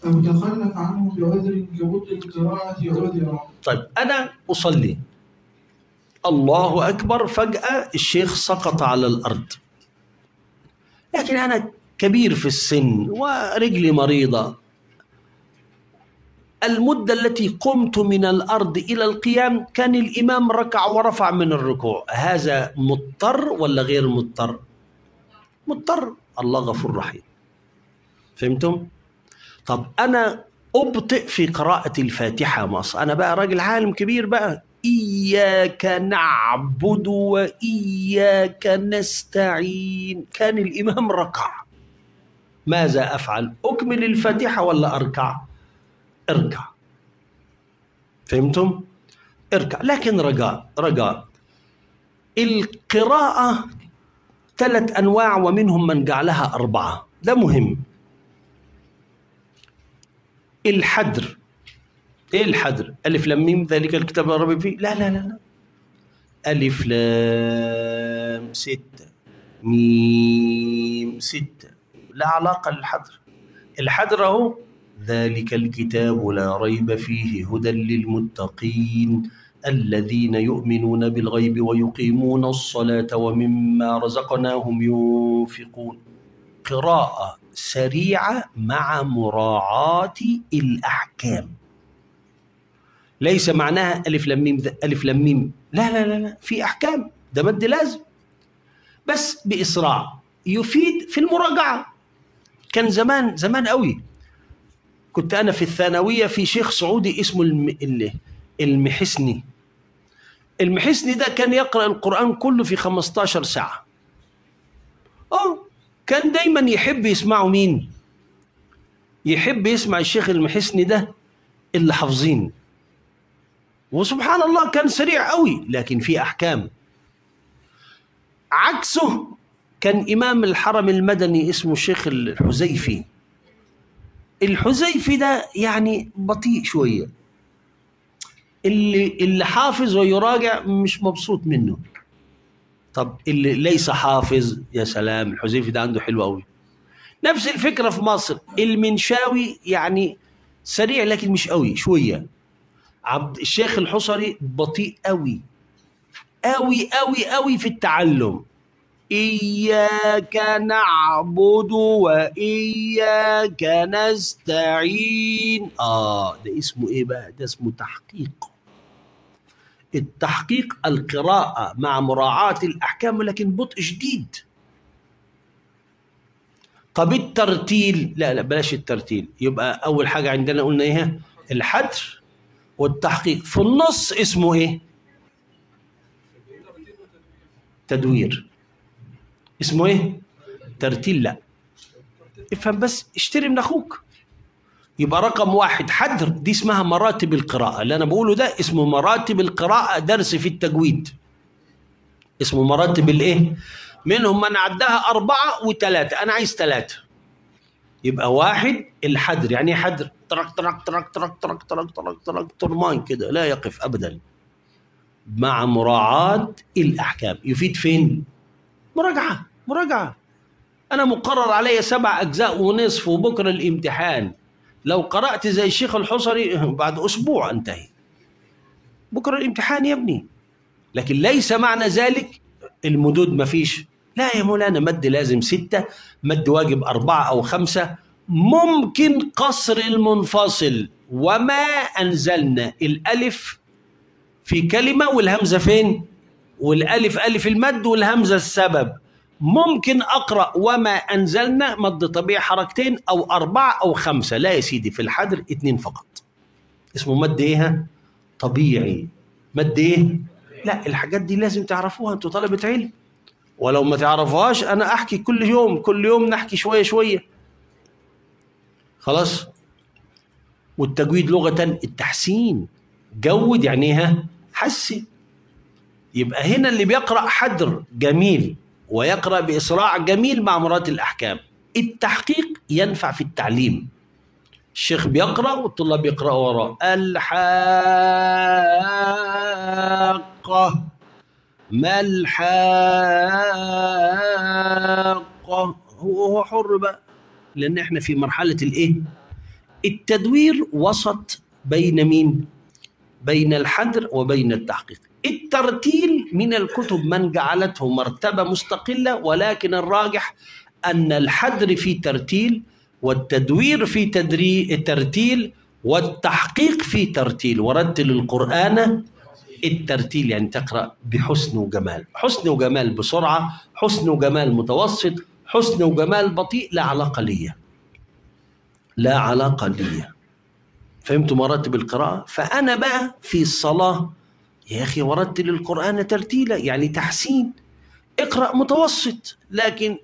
أو تخلف عنه بعذر كبطء القراءة عذرا. طيب أنا أصلي، الله أكبر، فجأة الشيخ سقط على الأرض، لكن أنا كبير في السن ورجلي مريضة، المدة التي قمت من الأرض إلى القيام كان الإمام ركع ورفع من الركوع، هذا مضطر ولا غير مضطر؟ مضطر، الله غفور رحيم. فهمتم؟ طب أنا أبطئ في قراءة الفاتحة، مصر أنا بقى راجل عالم كبير بقى، إياك نعبد وإياك نستعين، كان الإمام ركع، ماذا أفعل؟ أكمل الفاتحة ولا أركع؟ اركع. فهمتم؟ اركع. لكن رجاء القراءة 3 أنواع ومنهم من جعلها 4، ده مهم. الحدر، ايه الحدر؟ ألف لام ميم ذلك الكتاب لا ريب فيه، لا لا لا، ألف لام 6 ميم 6، لا علاقة للحدر. الحدر أهو، ذلك الكتاب لا ريب فيه هدى للمتقين الذين يؤمنون بالغيب ويقيمون الصلاة ومما رزقناهم ينفقون. قراءة سريعة مع مراعاة الأحكام، ليس معناها ألف لام ميم ألف لام ميم، لا لا لا لا، في أحكام، ده مد لازم، بس بإسراع يفيد في المراجعة. كان زمان قوي كنت أنا في الثانوية في شيخ سعودي اسمه المحسني. المحسني ده كان يقرأ القرآن كله في 15 ساعة. كان دايما يحب يسمعه مين؟ يحب يسمع الشيخ المحسني ده اللي حافظين، وسبحان الله كان سريع قوي لكن في أحكام. عكسه كان إمام الحرم المدني اسمه الشيخ الحزيفي. الحزيفي ده يعني بطيء شوية، اللي حافظ ويراجع مش مبسوط منه. طب اللي ليس حافظ، يا سلام، الحزيفي ده عنده حلو قوي. نفس الفكرة في مصر، المنشاوي يعني سريع لكن مش قوي، شوية. الشيخ الحصري بطيء قوي قوي قوي قوي في التعلم. إياك نعبد وإياك نستعين، ده اسمه إيه بقى؟ ده اسمه تحقيق. التحقيق القراءة مع مراعاة الأحكام لكن بطء شديد. طب الترتيل، لا بلاش الترتيل، يبقى أول حاجة عندنا قلنا إيه؟ الحدر والتحقيق. في النص اسمه إيه؟ تدوير. اسمه إيه؟ ترتيل. لا، افهم بس، اشتري من أخوك. يبقى رقم 1 حدر، دي اسمها مراتب القراءة، اللي أنا بقوله ده اسمه مراتب القراءة، درس في التجويد اسمه مراتب الإيه؟ منهم من عدها 4 و3، أنا عايز 3. يبقى 1 الحدر، يعني ايه حدر؟ ترك ترك ترك ترك ترك ترك ترك ترك طرمان كده لا يقف أبدا، مع مراعاة الأحكام. يفيد فين؟ مراجعة. أنا مقرر علي 7 أجزاء ونصف وبكرة الامتحان، لو قرأت زي الشيخ الحصري بعد أسبوع أنتهي، بكرة الامتحان يا ابني. لكن ليس معنى ذلك المدود مفيش، لا يا مولانا، مد لازم 6، مد واجب 4 أو 5، ممكن قصر المنفصل. وما أنزلنا الألف في كلمة والهمزة فين؟ والألف ألف المد والهمزة السبب. ممكن أقرأ وما أنزلنا مد طبيعي حركتين أو 4 أو 5، لا يا سيدي، في الحدر 2 فقط. اسمه مد إيه؟ طبيعي. مد إيه؟ لا، الحاجات دي لازم تعرفوها، أنتوا طلبة علم، ولو ما تعرفوهاش أنا أحكي كل يوم نحكي شوية. خلاص. والتجويد لغة التحسين، جود يعني إيه؟ حسن. يبقى هنا اللي بيقرأ حدر جميل ويقرأ بإسراع جميل مع مراعاة الأحكام. التحقيق ينفع في التعليم، الشيخ بيقرأ والطلاب يقرأوا وراه. الحاقة، ما الحاقة، هو حر بقى، لأن احنا في مرحلة الإيه؟ التدوير وسط بين مين؟ بين الحدر وبين التحقيق. الترتيل من الكتب من جعلته مرتبة مستقلة، ولكن الراجح أن الحدر في ترتيل، والتدوير في ترتيل، والتحقيق في ترتيل. ورتل القرآن الترتيل يعني تقرأ بحسن وجمال، حسن وجمال بسرعة، حسن وجمال متوسط، حسن وجمال بطيء، لا علاقة لي، لا علاقة لي. فهمتوا مراتب القراءة؟ فأنا بقى في الصلاة يا أخي ورتل القرآن ترتيلا يعني تحسين، اقرأ متوسط، لكن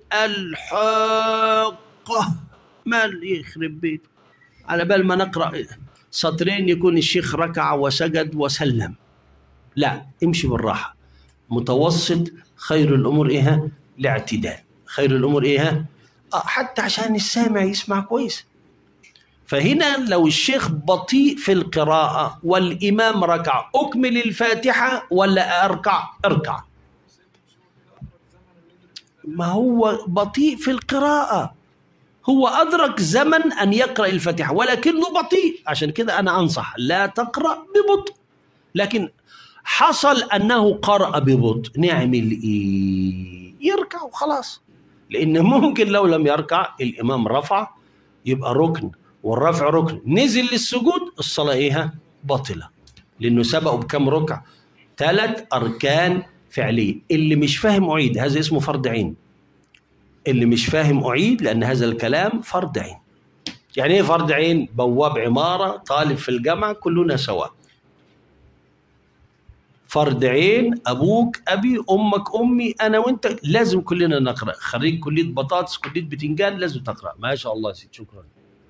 الحاقة ما يخرب بيته، على بال ما نقرأ سطرين يكون الشيخ ركع وسجد وسلم. لا، امشي بالراحة، متوسط. خير الأمور إيه؟ الاعتدال. خير الأمور إيه؟ حتى عشان السامع يسمع كويس. فهنا لو الشيخ بطيء في القراءة والإمام ركع، أكمل الفاتحة ولا أركع؟ اركع. ما هو بطيء في القراءة، هو أدرك زمن أن يقرأ الفاتحة ولكنه بطيء، عشان كده أنا أنصح لا تقرأ ببطء. لكن حصل أنه قرأ ببطء، نعمل إيه؟ يركع وخلاص، لأن ممكن لو لم يركع الإمام رفع يبقى ركن، والرفع ركن، نزل للسجود الصلاة إيه؟ باطلة، لأنه سبقوا بكم ركع؟ 3 أركان فعلية. اللي مش فاهم أعيد، هذا اسمه فرض عين. اللي مش فاهم أعيد، لأن هذا الكلام فرض عين. يعني إيه فرض عين؟ بواب عمارة، طالب في الجامعة، كلنا سواء. فرض عين، أبوك أبي، أمك أمي، أنا وأنت، لازم كلنا نقرأ. خريج كلية بطاطس، كلية بتنجان، لازم تقرأ. ما شاء الله سيد، شكرا.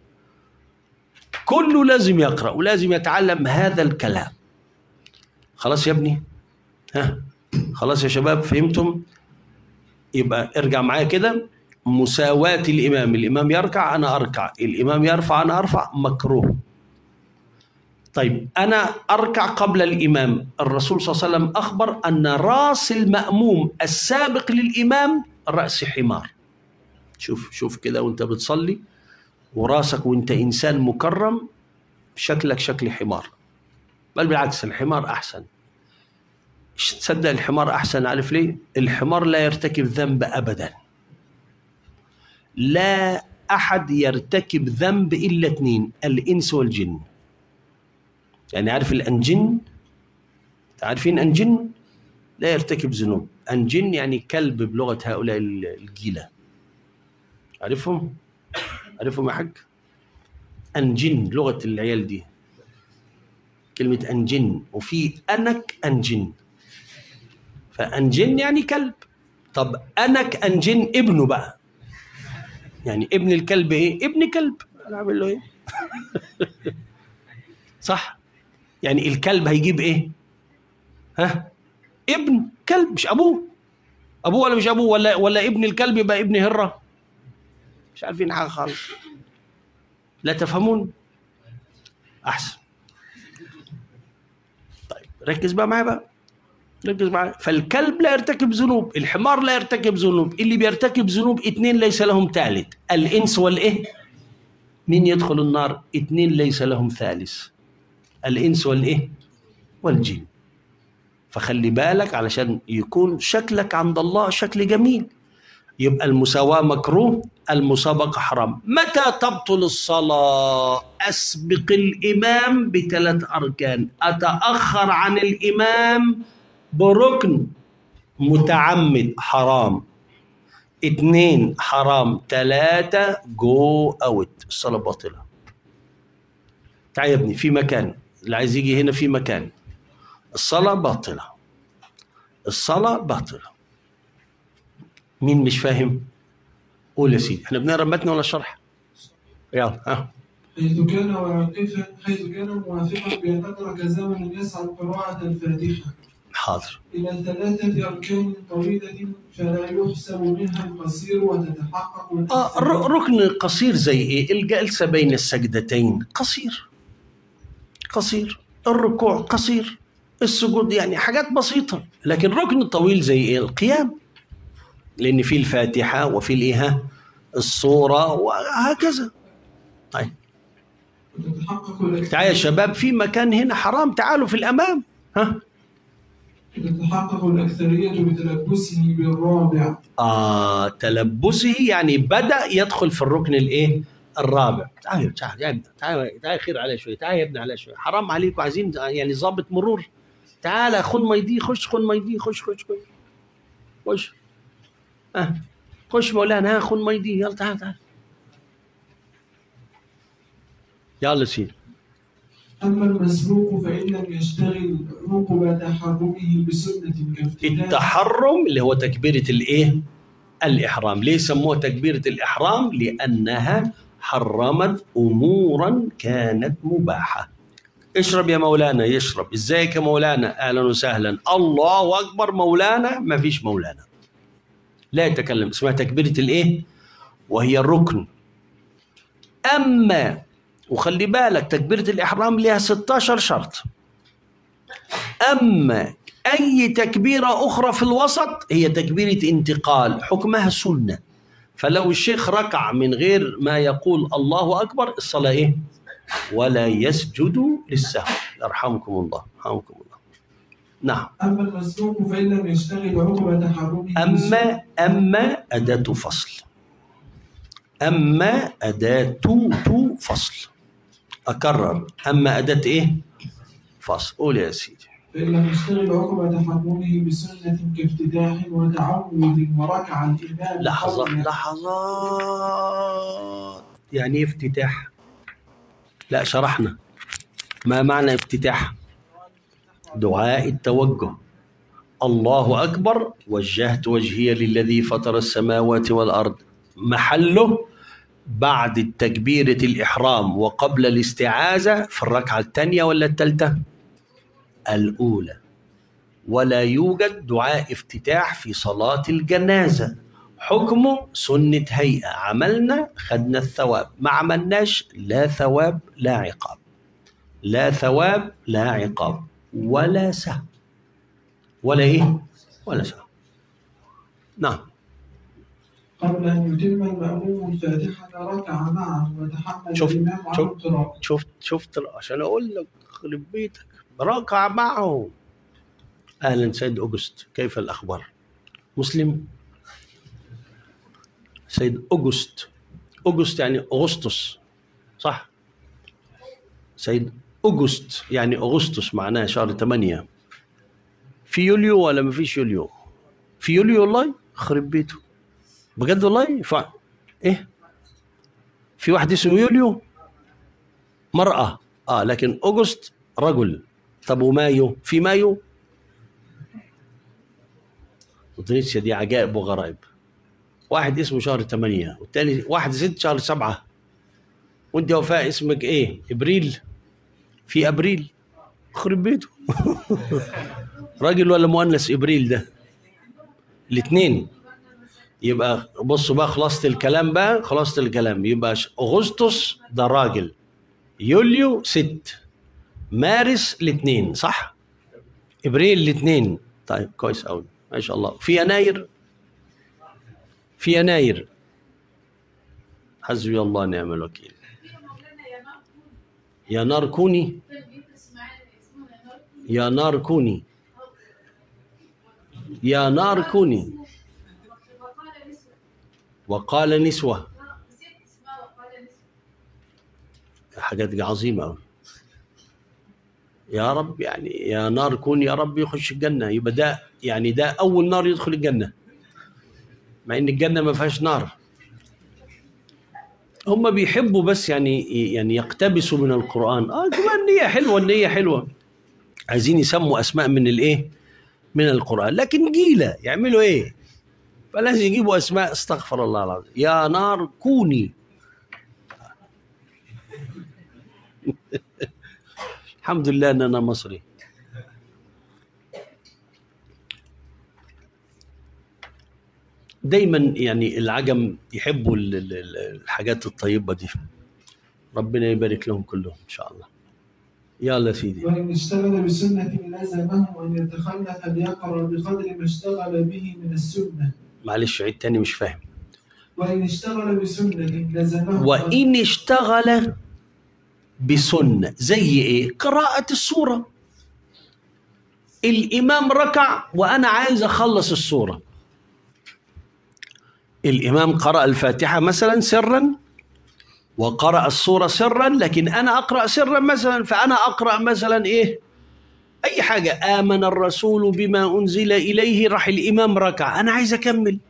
كله لازم يقرأ ولازم يتعلم هذا الكلام. خلاص يا ابني؟ ها، خلاص يا شباب، فهمتم؟ يبقى ارجع معايا كده. مساواة الإمام، الإمام يركع أنا أركع، الإمام يرفع أنا أرفع، مكروه. طيب أنا أركع قبل الإمام، الرسول صلى الله عليه وسلم أخبر أن رأس المأموم السابق للإمام رأس حمار. شوف كده وانت بتصلي وراسك وانت إنسان مكرم، شكلك شكل حمار، بل بالعكس الحمار أحسن. تصدق الحمار أحسن؟ عارف ليه؟ الحمار لا يرتكب ذنب أبدا. لا أحد يرتكب ذنب إلا 2، الإنس والجن. يعني عارف الأنجن؟ تعرفين أنجن؟ لا يرتكب ذنوب. أنجن يعني كلب بلغة هؤلاء الجيلة. عارفهم؟ عارفهم يا حاج؟ أنجن لغة العيال دي، كلمة أنجن. وفي أنك أنجن، فأنجن يعني كلب. طب أنك أنجن ابنه بقى، يعني ابن الكلب إيه؟ ابن كلب، أنا أعمل له إيه؟ صح؟ يعني الكلب هيجيب إيه؟ ها؟ ابن كلب، مش أبوه. أبوه ولا مش أبوه؟ ولا ابن الكلب يبقى ابن هرة؟ مش عارفين حاجة خالص. لا تفهمون؟ أحسن. طيب ركز بقى معايا بقى، ركز معايا. فالكلب لا يرتكب ذنوب، الحمار لا يرتكب ذنوب، اللي بيرتكب ذنوب 2 ليس لهم ثالث، الإنس والإيه؟ مين يدخل النار؟ 2 ليس لهم ثالث، الإنس والإيه؟ والجن. فخلي بالك علشان يكون شكلك عند الله شكل جميل. يبقى المساواة مكروه، المسابقة حرام. متى تبطل الصلاة؟ أسبق الإمام ب3 أركان، أتأخر عن الإمام بركن، متعمد حرام، 2 حرام، 3 جو أوت، الصلاة باطلة. تعال يا ابني في مكان، اللي عايز يجي هنا في مكان. الصلاة باطلة، الصلاة باطلة. مين مش فاهم؟ قول يا سيدي، احنا بنقرا متن ولا شرح؟ يلا ها. حيث كان موافقا بأن أدرك زمن يسعى قراءة الفاتحة حاضر. إلى 3 أركان طويلة فلا يحسب منها القصير وتتحقق ركن قصير زي ايه؟ الجلسة بين السجدتين قصير، قصير. الركوع قصير، السجود يعني حاجات بسيطة. لكن ركن طويل زي ايه؟ القيام، لأن في الفاتحة وفي الإيه؟ الصورة وهكذا. طيب وتتحقق تعالوا يا شباب، في مكان هنا حرام، تعالوا في الأمام. ها، وتتحقق الأكثرية بتلبسه بالرابع. تلبسه يعني بدأ يدخل في الركن الإيه؟ الرابع. تعال تعال يا ابني، تعال خير عليه شوي، تعال يا ابني عليه شوي، حرام عليكم، عايزين يعني ضابط مرور. تعال خد ميدي، خد ميدي، خش خش مولانا، خد ميدي، يلا تعال يلا سيدي. أما المسبوق فإن لم يشتغل عقب تحرمه بسنة كافتتاح. التحرم اللي هو تكبيرة الإيه؟ الإحرام. ليه سموها تكبيرة الإحرام؟ لأنها حرمت أمورا كانت مباحة. اشرب يا مولانا، يشرب. ازيك يا مولانا، أهلا وسهلا. الله أكبر، مولانا، ما فيش مولانا، لا يتكلم. اسمها تكبيرة الإيه؟ وهي الركن. أما وخلي بالك تكبيرة الإحرام لها 16 شرط. أما أي تكبيرة أخرى في الوسط هي تكبيرة انتقال، حكمها سنة. فلو الشيخ ركع من غير ما يقول الله أكبر، الصلاة إيه؟ ولا يسجد للسهو. يرحمكم الله، يرحمكم الله. نعم. أما المسبوق فإن لم يشتغل عقب تحرمه. أما أداة فصل. أما أداة فصل. أكرر، أما أداة إيه؟ فصل. قول يا سيدي. فإن لم يشتغل عقب تحرمه بسنة كافتتاح وتعود وركع الإمام. لحظات. يعني إيه افتتاح؟ لا، شرحنا ما معنى افتتاح. دعاء التوجه. الله أكبر، وجهت وجهي للذي فطر السماوات والأرض. محله بعد التكبيرة الإحرام وقبل الاستعاذة في الركعة الثانية ولا الثالثة؟ الأولى. ولا يوجد دعاء افتتاح في صلاة الجنازة. حكمه سنة هيئة، عملنا خدنا الثواب، ما عملناش لا ثواب لا عقاب. لا ثواب لا عقاب ولا سهو. ولا إيه؟ ولا سهو. نعم. قبل أن يتم المأموم الفاتحة ركع معه وتحمل الإمام عن القراءة. شفت عشان أقول لك خرب بيتك، ركع معه. أهلا سيد أوغست، كيف الأخبار؟ مسلم؟ سيد أوغست يعني أغسطس، صح؟ سيد أوغست يعني أغسطس، معناه شهر 8. في يوليو ولا ما فيش يوليو؟ في يوليو والله، خرب بيته بجد والله. إيه؟ في واحد اسمه يوليو مرأة، لكن أوغست رجل. طب ومايو؟ في مايو؟ اندونيسيا دي عجائب وغرائب. واحد اسمه شهر 8 والتاني واحد ست شهر 7. وانت وفاء اسمك ايه؟ ابريل؟ في ابريل؟ خرب بيته. راجل ولا مؤنث ابريل ده؟ الاثنين. يبقى بصوا بقى، خلاصة الكلام يبقى اغسطس ده راجل، يوليو ست، مارس الاثنين، صح؟ ابريل الاثنين. طيب كويس قوي ما شاء الله. في يناير حسبي الله ونعم الوكيل. يا نار كوني، يا نار كوني، يا نار كوني. وقال نسوة. حاجات عظيمة أوي. يا رب، يعني يا نار كوني، يا رب يخش الجنة. يبقى ده يعني ده أول نار يدخل الجنة، مع إن الجنة ما فيهاش نار. هم بيحبوا بس يعني يقتبسوا من القرآن. كمان النية حلوة. عايزين يسموا أسماء من الإيه؟ من القرآن، لكن جيلة يعملوا إيه؟ فلازم يجيبوا أسماء، استغفر الله العظيم. يا نار كوني. الحمد لله أن أنا مصري. دايما يعني العجم يحبوا الحاجات الطيبة دي. ربنا يبارك لهم كلهم إن شاء الله. يلا سيدي. وإن اشتغل بسنة لزمه أن يتخلف ليقرأ بقدر ما اشتغل به من السنة. معلش عيد تاني، مش فاهم. وإن اشتغل بسنة لزمه. وإن اشتغل بسنة. زي إيه؟ قراءة السورة. الإمام ركع وأنا عايز أخلص السورة، الإمام قرأ الفاتحة مثلا سرا وقرأ السورة سرا، لكن أنا أقرأ سرا مثلا، فأنا أقرأ مثلا إيه؟ أي حاجة، آمن الرسول بما أنزل إليه، راح الإمام ركع، أنا عايز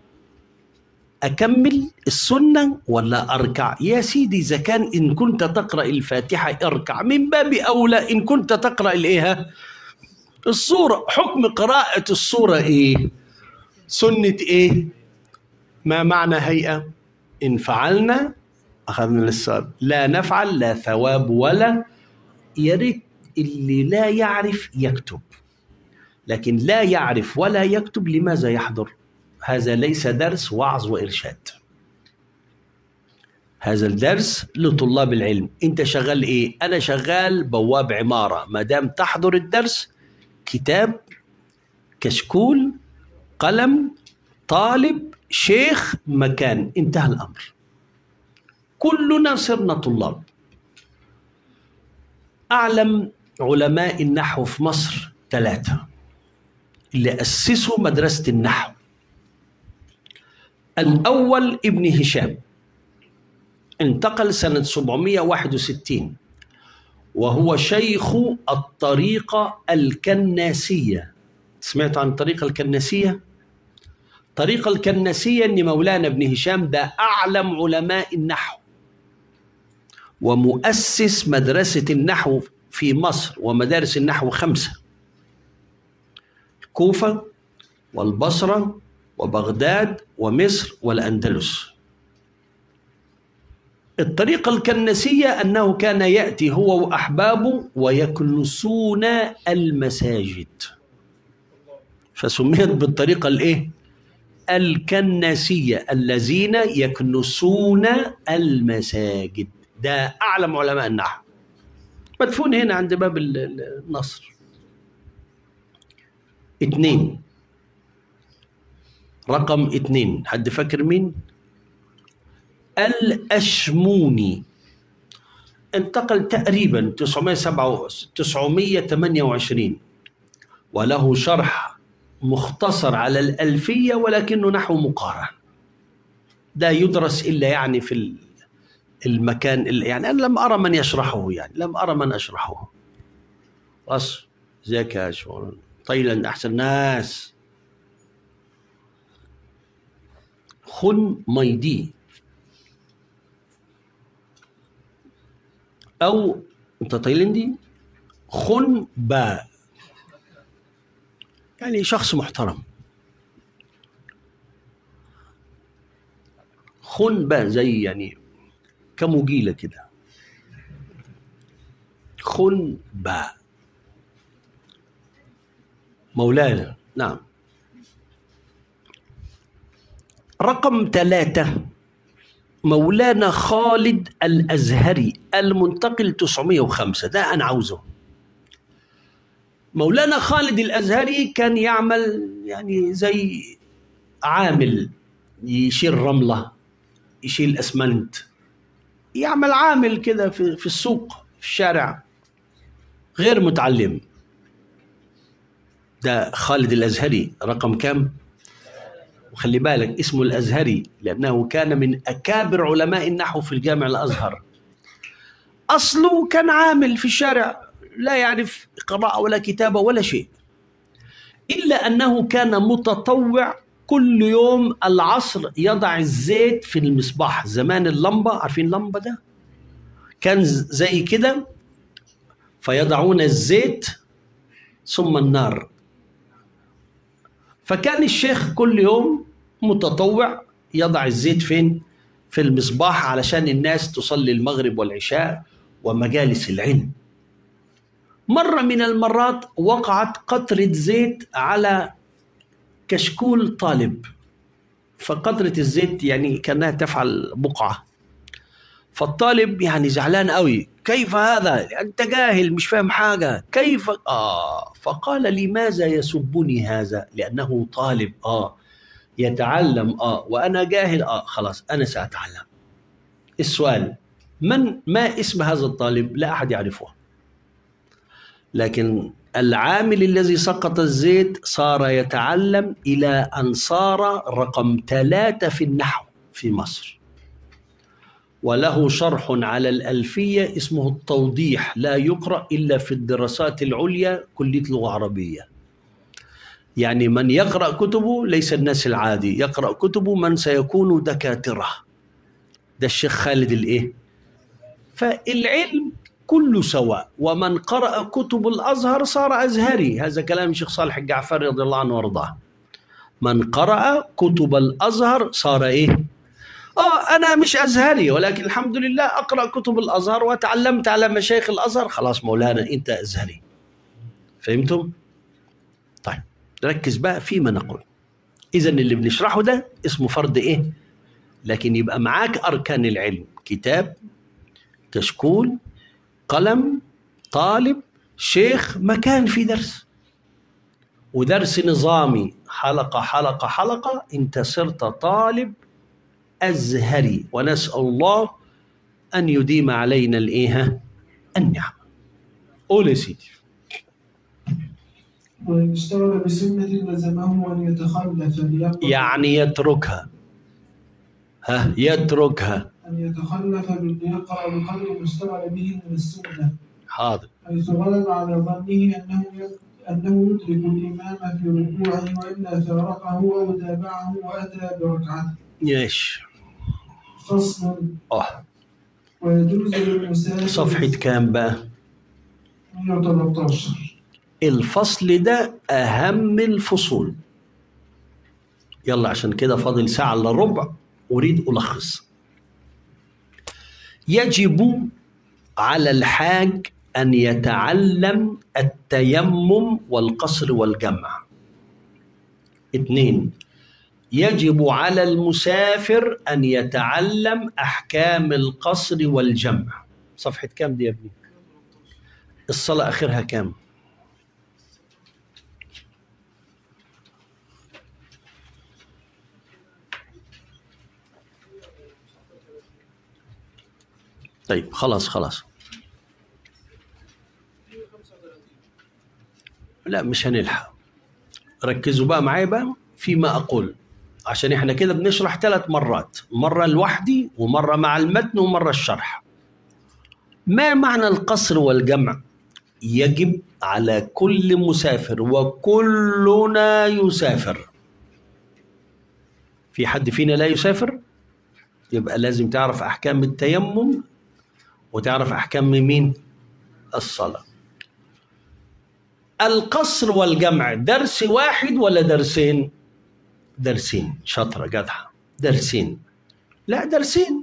أكمل السنة ولا أركع؟ يا سيدي إذا كان إن كنت تقرأ الفاتحة اركع، من باب أولى إن كنت تقرأ الإيه؟ السورة. حكم قراءة السورة إيه؟ سنة إيه؟ ما معنى هيئة؟ إن فعلنا أخذنا للثواب، لا نفعل لا ثواب ولا. يا ريت اللي لا يعرف يكتب، لكن لا يعرف ولا يكتب لماذا يحضر؟ هذا ليس درس وعظ وإرشاد، هذا الدرس لطلاب العلم. أنت شغال إيه؟ أنا شغال بواب عمارة، ما دام تحضر الدرس كتاب، كشكول، قلم، طالب، شيخ، مكان، انتهى الأمر. كلنا صرنا طلاب. أعلم علماء النحو في مصر 3 اللي أسسوا مدرسة النحو. الأول ابن هشام، انتقل سنة 761 وهو شيخ الطريقة الكناسية. سمعت عن الطريقة الكناسية؟ الطريقة الكناسية إن مولانا ابن هشام ده أعلم علماء النحو ومؤسس مدرسة النحو في مصر، ومدارس النحو 5: الكوفة والبصرة وبغداد ومصر والأندلس. الطريقة الكنسية أنه كان يأتي هو وأحبابه ويكنسون المساجد، فسميت بالطريقة الإيه؟ الكنسية، الذين يكنسون المساجد. ده أعلم علماء النحو، مدفون هنا عند باب النصر. 2، رقم 2، حد فاكر مين؟ الأشموني، انتقل تقريبا 928 وله شرح مختصر على الألفية ولكنه نحو مقارن. لا يدرس إلا يعني في المكان يعني أنا لم أرى من يشرحه، يعني لم أرى من أشرحه. بس زيك يا شغل طيلا أحسن ناس. خن ميدي أو أنت تايلندي، خن با، يعني شخص محترم. خن با زي يعني كمجيلة كده، خن با مولانا. نعم. رقم 3 مولانا خالد الأزهري، المنتقل 905. ده أنا عاوزه. مولانا خالد الأزهري كان يعمل يعني زي عامل، يشيل رملة، يشيل أسمنت، يعمل عامل كده في السوق في الشارع، غير متعلم. ده خالد الأزهري رقم كم؟ وخلي بالك اسمه الأزهري لأنه كان من أكابر علماء النحو في الجامع الأزهر. أصله كان عامل في الشارع لا يعرف قراءة ولا كتابة ولا شيء، إلا أنه كان متطوع. كل يوم العصر يضع الزيت في المصباح، زمان اللمبة، عارفين اللمبة ده؟ كان زي كده، فيضعون الزيت ثم النار. فكان الشيخ كل يوم متطوع يضع الزيت فين؟ في المصباح علشان الناس تصلي المغرب والعشاء ومجالس العلم. مرة من المرات وقعت قطرة زيت على كشكول طالب، فقطرة الزيت يعني كانها تفعل بقعة، فالطالب يعني زعلان قوي، كيف هذا؟ أنت جاهل مش فاهم حاجة، كيف؟ فقال لماذا يسبني هذا؟ لأنه طالب يتعلم وأنا جاهل. خلاص أنا سأتعلم. السؤال، ما اسم هذا الطالب؟ لا أحد يعرفه. لكن العامل الذي سقط الزيت صار يتعلم إلى أن صار رقم 3 في النحو في مصر، وله شرح على الألفية اسمه التوضيح، لا يقرأ إلا في الدراسات العليا كلية لغة عربية. يعني من يقرأ كتبه ليس الناس العادي، يقرأ كتبه من سيكون دكاترة. ده الشيخ خالد الإيه؟ فالعلم كله سواء، ومن قرأ كتب الأزهر صار أزهري. هذا كلام الشيخ صالح الجعفري رضي الله عنه وارضاه. من قرأ كتب الأزهر صار إيه؟ أنا مش أزهري، ولكن الحمد لله أقرأ كتب الأزهر وتعلمت على مشايخ الأزهر، خلاص مولانا أنت أزهري. فهمتم؟ طيب ركز بقى فيما نقول. إذن اللي بنشرحه ده اسمه فرض إيه؟ لكن يبقى معاك أركان العلم: كتاب، كشكول، قلم، طالب، شيخ، مكان في درس، ودرس نظامي حلقة حلقة حلقة. أنت صرت طالب أزهري، ونسأل الله أن يديم علينا الإيه؟ النعم. قول يا سيدي. وإن اشتغل بسنة لزمه أن يتخلف يعني يتركها. يتركها. أن يتخلف ليقرأ بقدر ما اشتغل به من السنة. حاضر. حيث غلب على ظنه أنه يدرك الإمام في ركوعه، وإلا فارقه أو تابعه وأتى بركعته. ايش؟ فصل. ويجوز للمسافر. صفحة كام بقى؟ 113. الفصل ده أهم الفصول. يلا عشان كده فاضل ساعة إلا ربع، أريد ألخص. يجب على الحاج أن يتعلم التيمم والقصر والجمع. 2، يجب على المسافر أن يتعلم أحكام القصر والجمع. صفحة كام دي يا ابني؟ الصلاة آخرها كام؟ طيب خلاص. لا مش هنلحق. ركزوا بقى معايا بقى فيما أقول، عشان احنا كده بنشرح 3 مرات، مرة لوحدي ومرة مع المتن ومرة الشرح. ما معنى القصر والجمع؟ يجب على كل مسافر، وكلنا يسافر. في حد فينا لا يسافر؟ يبقى لازم تعرف أحكام التيمم وتعرف أحكام مين؟ الصلاة. القصر والجمع درس واحد ولا درسين؟ درسين. شاطرة جدعة. درسين. لا درسين.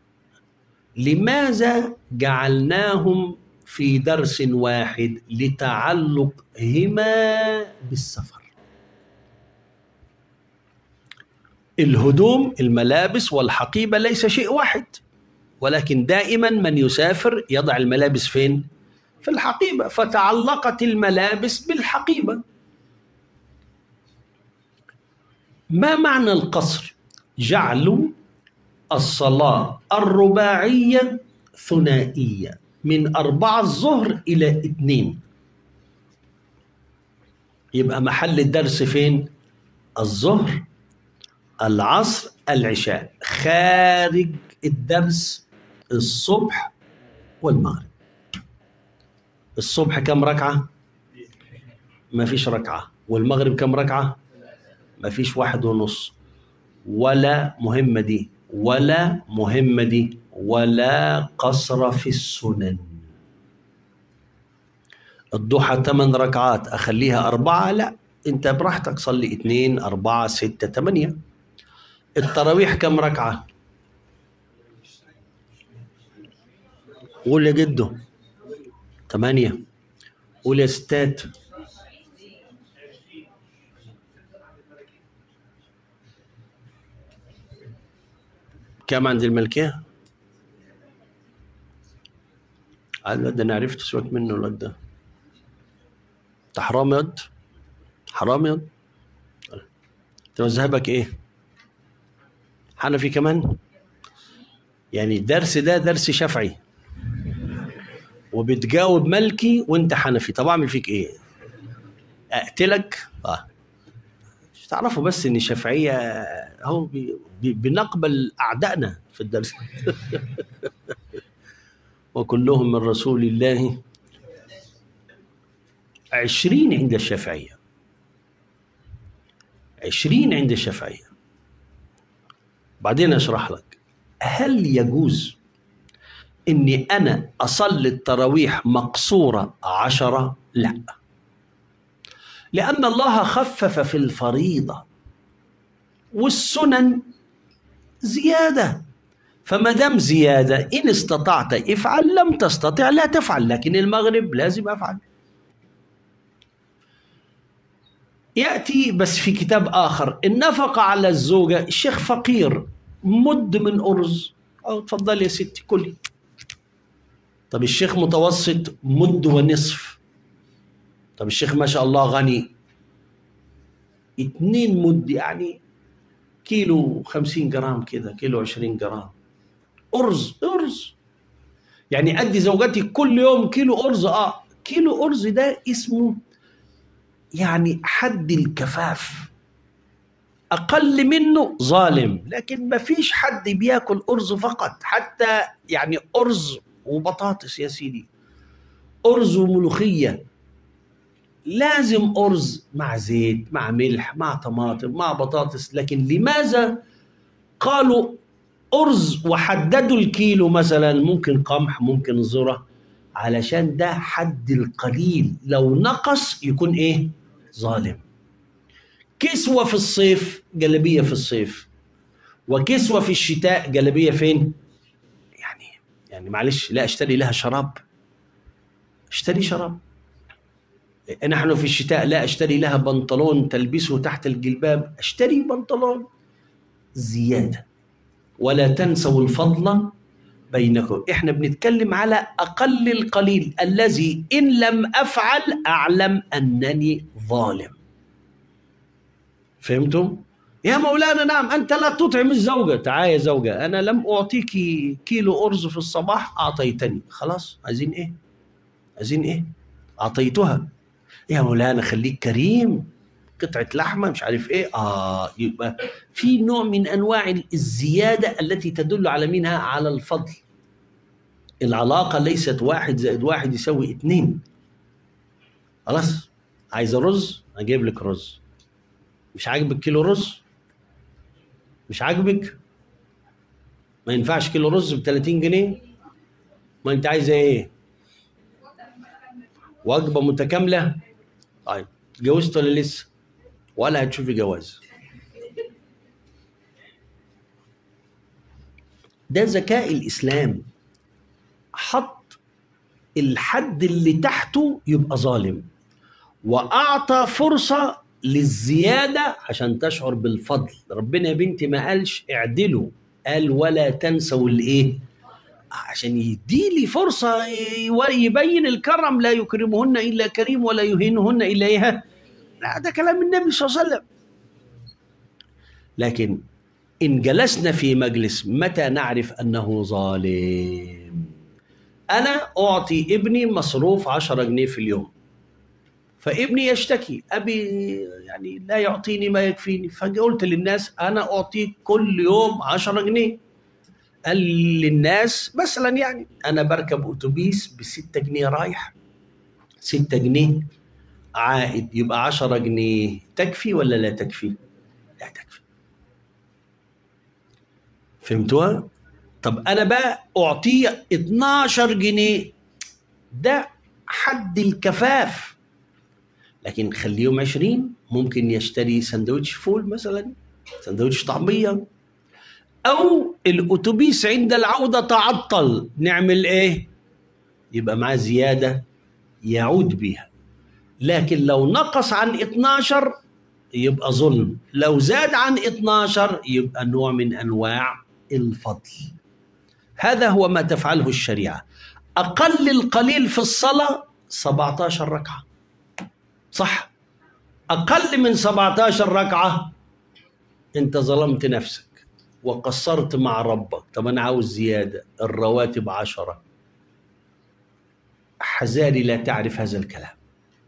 لماذا جعلناهم في درس واحد؟ لتعلقهما بالسفر. الهدوم، الملابس والحقيبة ليس شيء واحد، ولكن دائما من يسافر يضع الملابس فين؟ في الحقيبة، فتعلقت الملابس بالحقيبة. ما معنى القصر؟ جعل الصلاة الرباعية ثنائية من 4 الظهر إلى 2. يبقى محل الدرس فين؟ الظهر، العصر، العشاء. خارج الدرس الصبح والمغرب. الصبح كم ركعة؟ ما فيش ركعة. والمغرب كم ركعة؟ ما فيش 1.5. ولا مهمة دي ولا مهمة دي، ولا قصر في السنن. الضحى 8 ركعات أخليها 4؟ لا، أنت براحتك، صلي 2 4 6 8. التراويح كم ركعة؟ قول يا جدو. 8. قول يا ستات. كم عند الملكية؟ الواد ده انا عرفت سواك منه الواد ده. انت حرام يد، حرام يد. انت مذهبك ايه؟ حنفي كمان؟ يعني الدرس ده درس شافعي وبتجاوب مالكي وانت حنفي، طب اعمل فيك ايه؟ اقتلك؟ مش تعرفوا بس ان الشافعيه هو بنقبل اعدائنا في الدرس. وكلهم من رسول الله 20 عند الشافعيه، 20 عند الشافعيه. بعدين اشرح لك. هل يجوز اني انا اصلي التراويح مقصوره 10؟ لا، لان الله خفف في الفريضه والسنن زياده، فما دام زياده ان استطعت افعل، لم تستطع لا تفعل، لكن المغرب لازم افعل. ياتي بس في كتاب اخر النفقه على الزوجه، الشيخ فقير مد من ارز، او تفضل يا ستي كلي. طب الشيخ متوسط مد ونصف. طب الشيخ ما شاء الله غني 2 مد، يعني كيلو 50 جرام كده، كيلو 20 جرام أرز. يعني أدي زوجتي كل يوم كيلو أرز. كيلو أرز ده اسمه يعني حد الكفاف، أقل منه ظالم. لكن ما فيش حد بياكل أرز فقط، حتى يعني أرز وبطاطس يا سيدي، أرز وملوخية، لازم أرز مع زيت مع ملح مع طماطم مع بطاطس. لكن لماذا قالوا أرز وحددوا الكيلو؟ مثلا ممكن قمح ممكن ذرة، علشان ده حد القليل، لو نقص يكون إيه؟ ظالم. كسوة في الصيف جلبية في الصيف، وكسوة في الشتاء جلبية فين؟ يعني معلش، لا اشتري لها شراب؟ اشتري شراب. نحن في الشتاء لا اشتري لها بنطلون تلبسه تحت الجلباب، اشتري بنطلون زيادة. ولا تنسوا الفضل بينكم. احنا بنتكلم على اقل القليل، الذي ان لم افعل اعلم انني ظالم. فهمتم؟ يا مولانا نعم، انت لا تطعم الزوجه. تعال يا زوجه، انا لم اعطيك كيلو ارز في الصباح، اعطيتني، خلاص عايزين ايه؟ عايزين ايه؟ اعطيتها. يا مولانا خليك كريم، قطعة لحمة مش عارف ايه. يبقى في نوع من انواع الزيادة التي تدل على منها على الفضل. العلاقة ليست 1+1=2. خلاص، عايز رز اجيب لك رز. مش عاجبك كيلو رز؟ مش عاجبك؟ ما ينفعش كيلو رز ب30 جنيه؟ ما انت عايزه ايه؟ وجبة متكاملة؟ طيب اتجوزت ولا لسه؟ ولا هتشوفي جواز؟ ده ذكاء الإسلام، حط الحد اللي تحته يبقى ظالم، وأعطى فرصة للزيادة عشان تشعر بالفضل. ربنا يا بنتي ما قالش اعدلوا، قال ولا تنسوا الايه، عشان يديلي فرصة يبين الكرم. لا يكرمهن إلا كريم ولا يهينهن إلا إيه؟ لا، ده كلام النبي صلى الله عليه وسلم. لكن إن جلسنا في مجلس، متى نعرف أنه ظالم؟ أنا أعطي ابني مصروف 10 جنيه في اليوم، فابني يشتكي أبي يعني لا يعطيني ما يكفيني، فقلت للناس أنا أعطيك كل يوم 10 جنيه. قال للناس مثلا يعني أنا بركب أتوبيس ب6 جنيه رايح، 6 جنيه عائد، يبقى 10 جنيه تكفي ولا لا تكفي؟ لا تكفي. فهمتوها؟ طب أنا بقى أعطيه 12 جنيه، ده حد الكفاف. لكن خليهم 20، ممكن يشتري سندوتش فول مثلا، سندوتش طعمية. أو الأتوبيس عند العودة تعطل، نعمل إيه؟ يبقى معاه زيادة يعود بها. لكن لو نقص عن 12 يبقى ظلم، لو زاد عن 12 يبقى نوع من أنواع الفضل. هذا هو ما تفعله الشريعة. أقل القليل في الصلاة 17 ركعة، صح؟ أقل من 17 ركعة أنت ظلمت نفسك وقصرت مع ربك، طب أنا عاوز زيادة، الرواتب 10. حذاري لا تعرف هذا الكلام.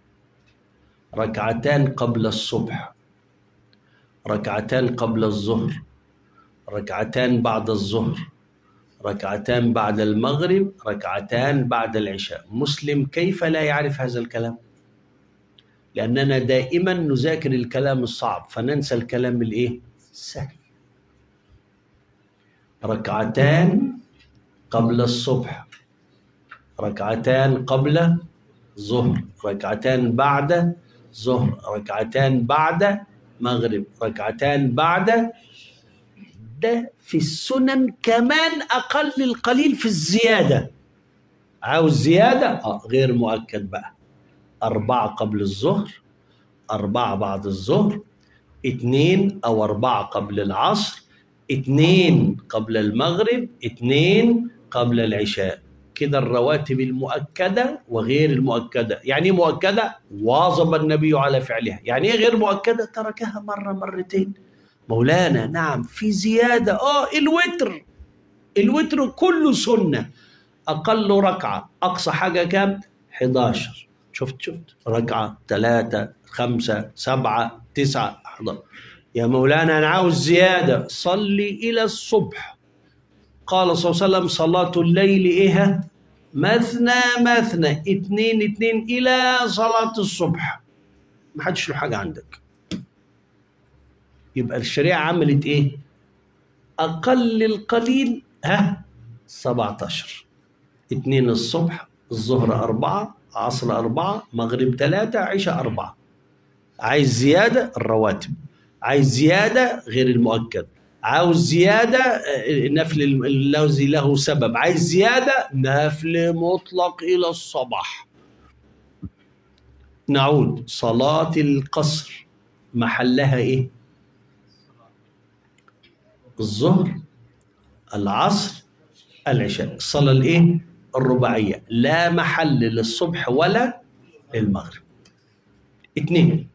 ركعتان قبل الصبح، ركعتان قبل الظهر، ركعتان بعد الظهر، ركعتان بعد المغرب، ركعتان بعد العشاء. مسلم كيف لا يعرف هذا الكلام؟ لأننا دائما نذاكر الكلام الصعب فننسى الكلام الإيه؟ السهل. ركعتان قبل الصبح، ركعتان قبل الظهر، ركعتان بعد ظهر، ركعتان بعد مغرب، ركعتان بعد. ده في السنن كمان أقل القليل في الزيادة. عاوز زيادة؟ غير مؤكد بقى. 4 قبل الظهر، 4 بعد الظهر، 2 أو 4 قبل العصر، 2 قبل المغرب، 2 قبل العشاء. كده الرواتب المؤكدة وغير المؤكدة. يعني مؤكدة واظب النبي على فعلها، يعني غير مؤكدة تركها مرة مرتين. مولانا نعم في زيادة. الوتر كله سنة. أقل ركعة أقصى حاجة كام؟ 11. شفت ركعة 3 5 7 9 11. يا مولانا أنا عاوز زيادة، صلي إلى الصبح. قال صلى الله عليه وسلم صلاة الليل إيه؟ مثنى مثنى، 2 2 إلى صلاة الصبح. ما حدش له حاجة عندك. يبقى الشريعة عملت إيه؟ أقل القليل 17. 2 الصبح، الظهر 4، عصر 4، مغرب 3، عشاء 4. عايز زيادة الرواتب، عايز زيادة غير المؤكد، عاوز زيادة نفل الذي له سبب، عايز زيادة نفل مطلق إلى الصباح. نعود. صلاة القصر محلها إيه؟ الظهر، العصر، العشاء. الصلاة الإيه؟ الرباعية، لا محل للصبح ولا للمغرب. 2.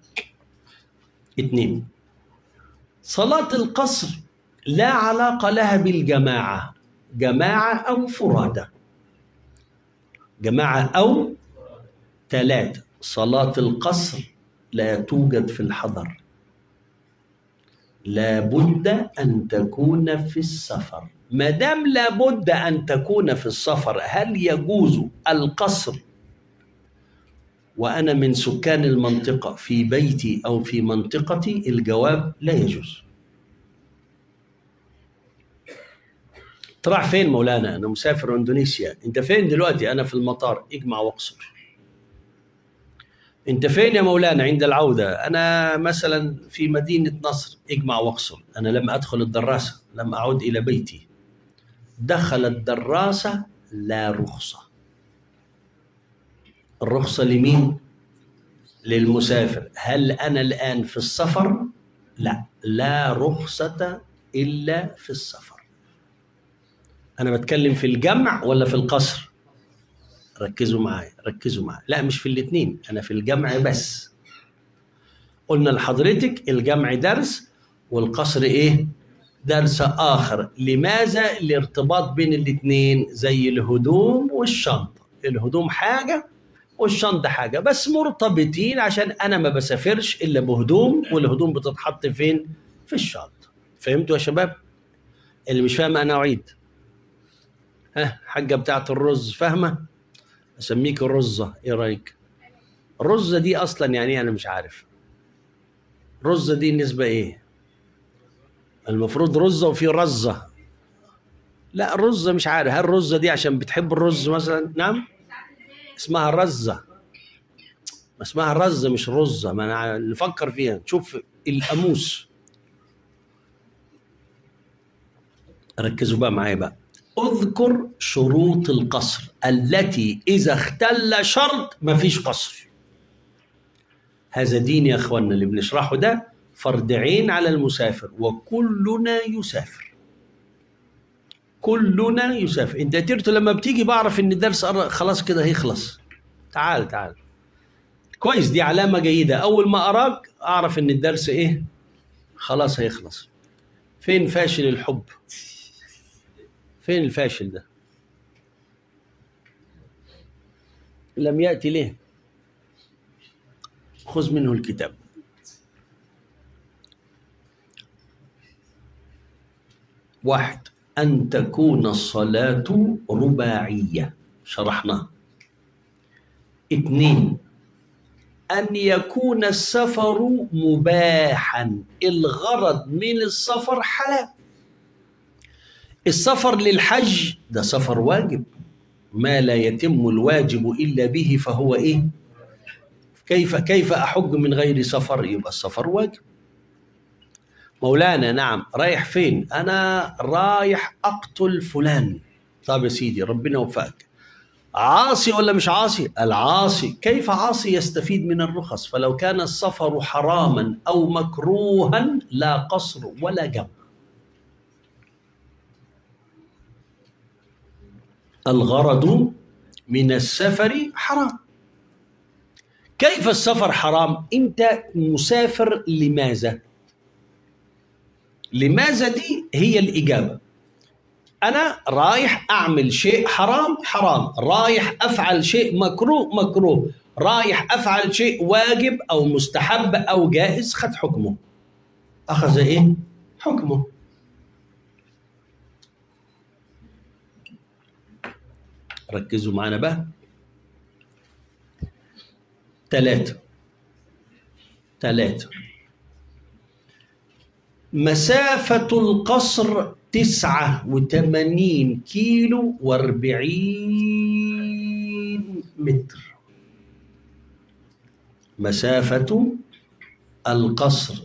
صلاة القصر لا علاقة لها بالجماعة، جماعة أو فرادى، جماعة أو 3. صلاة القصر لا توجد في الحضر، لابد أن تكون في السفر. ما دام لابد أن تكون في السفر، هل يجوز القصر وأنا من سكان المنطقة في بيتي أو في منطقتي؟ الجواب لا يجوز. تروح فين مولانا؟ أنا مسافر إندونيسيا. أنت فين دلوقتي؟ أنا في المطار. اجمع واقصر. أنت فين يا مولانا؟ عند العودة. أنا مثلا في مدينة نصر. اجمع واقصر. أنا لم أدخل الدراسة، لم أعود إلى بيتي. دخل الدراسة لا رخصة. الرخصة لمين؟ للمسافر. هل أنا الآن في السفر؟ لا رخصة إلا في السفر. أنا بتكلم في الجمع ولا في القصر؟ ركزوا معايا. لا مش في الاثنين، أنا في الجمع بس. قلنا لحضرتك الجمع درس والقصر إيه؟ درس آخر. لماذا؟ الارتباط بين الاثنين، زي الهدوم والشنطة. الهدوم حاجة والشنطة حاجة، بس مرتبطين عشان أنا ما بسافرش إلا بهدوم، والهدوم بتتحط فين؟ في الشنطة. فهمتوا يا شباب؟ اللي مش فاهم أنا أعيد. حاجة بتاعت الرز فاهمة؟ أسميك الرزة، إيه رأيك؟ الرزة دي أصلا يعني أنا مش عارف. رزة دي نسبة إيه؟ المفروض رزة وفي رزة. لا الرزة مش عارف. هل الرزة دي عشان بتحب الرز مثلا؟ نعم اسمها رزة. اسمها رزة مش رزة. ما نفكر فيها نشوف القاموس. ركزوا بقى معايا بقى. اذكر شروط القصر التي إذا اختل شرط مفيش قصر. هذا دين يا أخوانا اللي بنشرحه ده فرض عين على المسافر، وكلنا يسافر. كلنا يسافر. انت ترت لما بتيجي بعرف ان الدرس خلاص كده هيخلص. تعال كويس، دي علامة جيدة. أول ما أراك أعرف إن الدرس إيه؟ خلاص هيخلص. فين فاشل الحب؟ فين الفاشل ده؟ لم يأتي ليه؟ خذ منه الكتاب. واحد، أن تكون الصلاة رباعية، شرحناه. اثنين، أن يكون السفر مباحا، الغرض من السفر حلال. السفر للحج ده سفر واجب، ما لا يتم الواجب إلا به فهو إيه؟ كيف أحج من غير سفر؟ يبقى السفر واجب. مولانا نعم، رايح فين؟ أنا رايح أقتل فلان. طب يا سيدي ربنا يوفقك. عاصي ولا مش عاصي؟ العاصي. كيف عاصي يستفيد من الرخص؟ فلو كان السفر حراما أو مكروها لا قصر ولا جمع. الغرض من السفر حرام. كيف السفر حرام؟ أنت مسافر لماذا؟ لماذا دي هي الإجابة. أنا رايح أعمل شيء حرام، حرام. رايح أفعل شيء مكروه، مكروه. رايح أفعل شيء واجب أو مستحب أو جائز، خد حكمه. أخذ إيه؟ حكمه. ركزوا معنا بقى. ثلاثة، مسافة القصر 89 كيلو و40 متر. مسافة القصر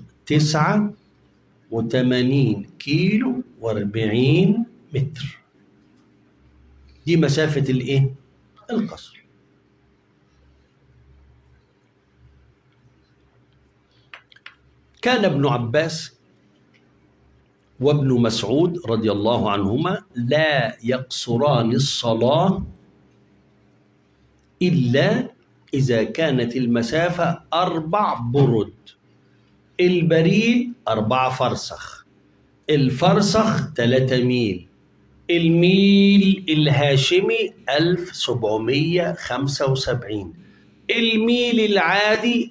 89 كيلو و40 متر. دي مسافة الايه؟ القصر. كان ابن عباس وابن مسعود رضي الله عنهما لا يقصران الصلاة إلا إذا كانت المسافة 4 برد. البريد 4 فرسخ، الفرسخ 3 ميل، الميل الهاشمي 1775، الميل العادي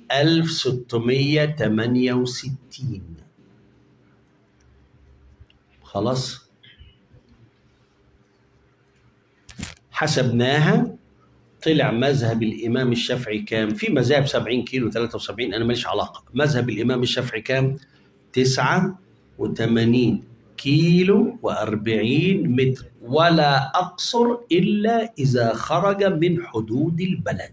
1668. خلاص حسبناها، طلع مذهب الإمام الشافعي كام؟ في مذاهب 70 كيلو 73، أنا ماليش علاقة. مذهب الإمام الشافعي كام؟ 89 كيلو و40 متر، ولا أقصر إلا إذا خرج من حدود البلد.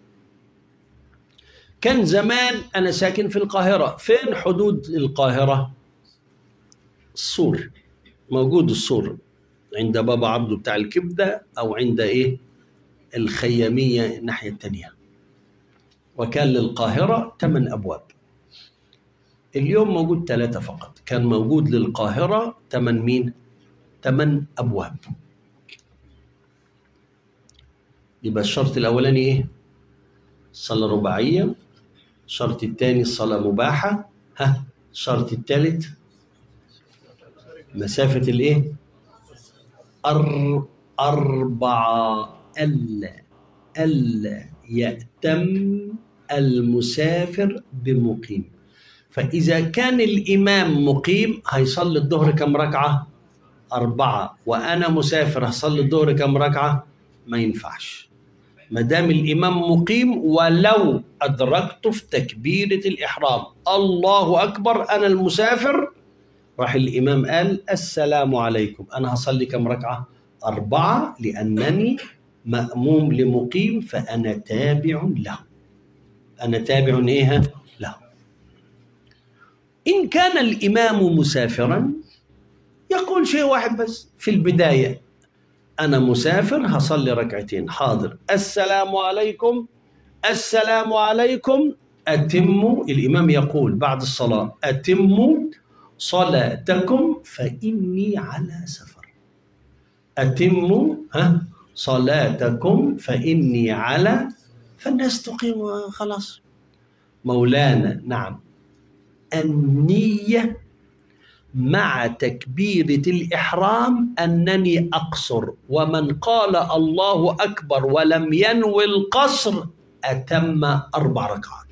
كان زمان أنا ساكن في القاهرة، فين حدود القاهرة؟ السور، موجود السور عند بابا عبده بتاع الكبدة، أو عند إيه؟ الخيامية الناحية التانية. وكان للقاهرة 8 أبواب. اليوم موجود 3 فقط. كان موجود للقاهرة 8 مين؟ 8 أبواب. يبقى الشرط الأولاني إيه؟ الصلاة رباعية. الشرط الثاني الصلاة مباحة. الشرط الثالث مسافة الإيه؟ 4. ألا يأتم المسافر بمقيم. فإذا كان الإمام مقيم هيصلي الظهر كم ركعة؟ 4. وأنا مسافر هصلي الظهر كم ركعة؟ ما ينفعش ما دام الإمام مقيم. ولو أدركت في تكبيرة الإحرام الله أكبر أنا المسافر، راح الإمام قال السلام عليكم، أنا هصلي كم ركعة؟ 4، لأنني مأموم لمقيم فأنا تابع له. أنا تابع إيه له. إن كان الإمام مسافرا يقول شيء واحد بس في البداية: أنا مسافر هصلي ركعتين. حاضر، السلام عليكم، السلام عليكم. أتموا، الإمام يقول بعد الصلاة: أتموا صلاتكم فإني على سفر. أتموا صلاتكم فإني على، فالناس تقيم خلاص. مولانا نعم، النية مع تكبيرة الإحرام أنني أقصر، ومن قال الله أكبر ولم ينوي القصر أتم 4 ركعات.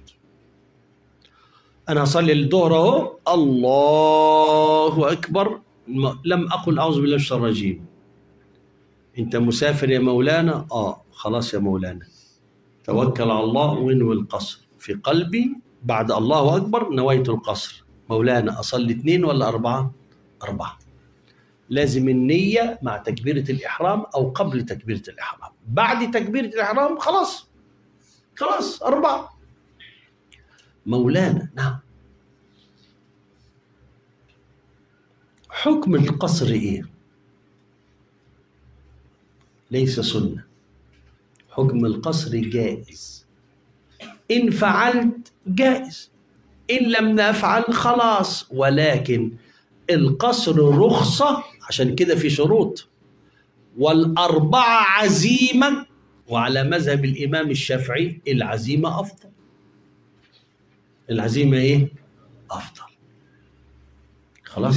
أنا أصلي الظهر أهو، الله أكبر، لم أقل أعوذ بالله من الشيطان الرجيم. أنت مسافر يا مولانا؟ خلاص يا مولانا، توكل على الله وانوي القصر. في قلبي بعد الله أكبر نويت القصر. مولانا أصلي 2 ولا 4؟ 4. لازم النية مع تكبيرة الإحرام أو قبل تكبيرة الإحرام. بعد تكبيرة الإحرام خلاص 4. مولانا نعم، حكم القصر إيه؟ ليس سنة، حكم القصر جائز. إن فعلت جائز، إن لم نفعل خلاص. ولكن القصر رخصة، عشان كده في شروط. وال4 عزيمة، وعلى مذهب الإمام الشافعي العزيمة أفضل. العزيمة إيه؟ أفضل. خلاص؟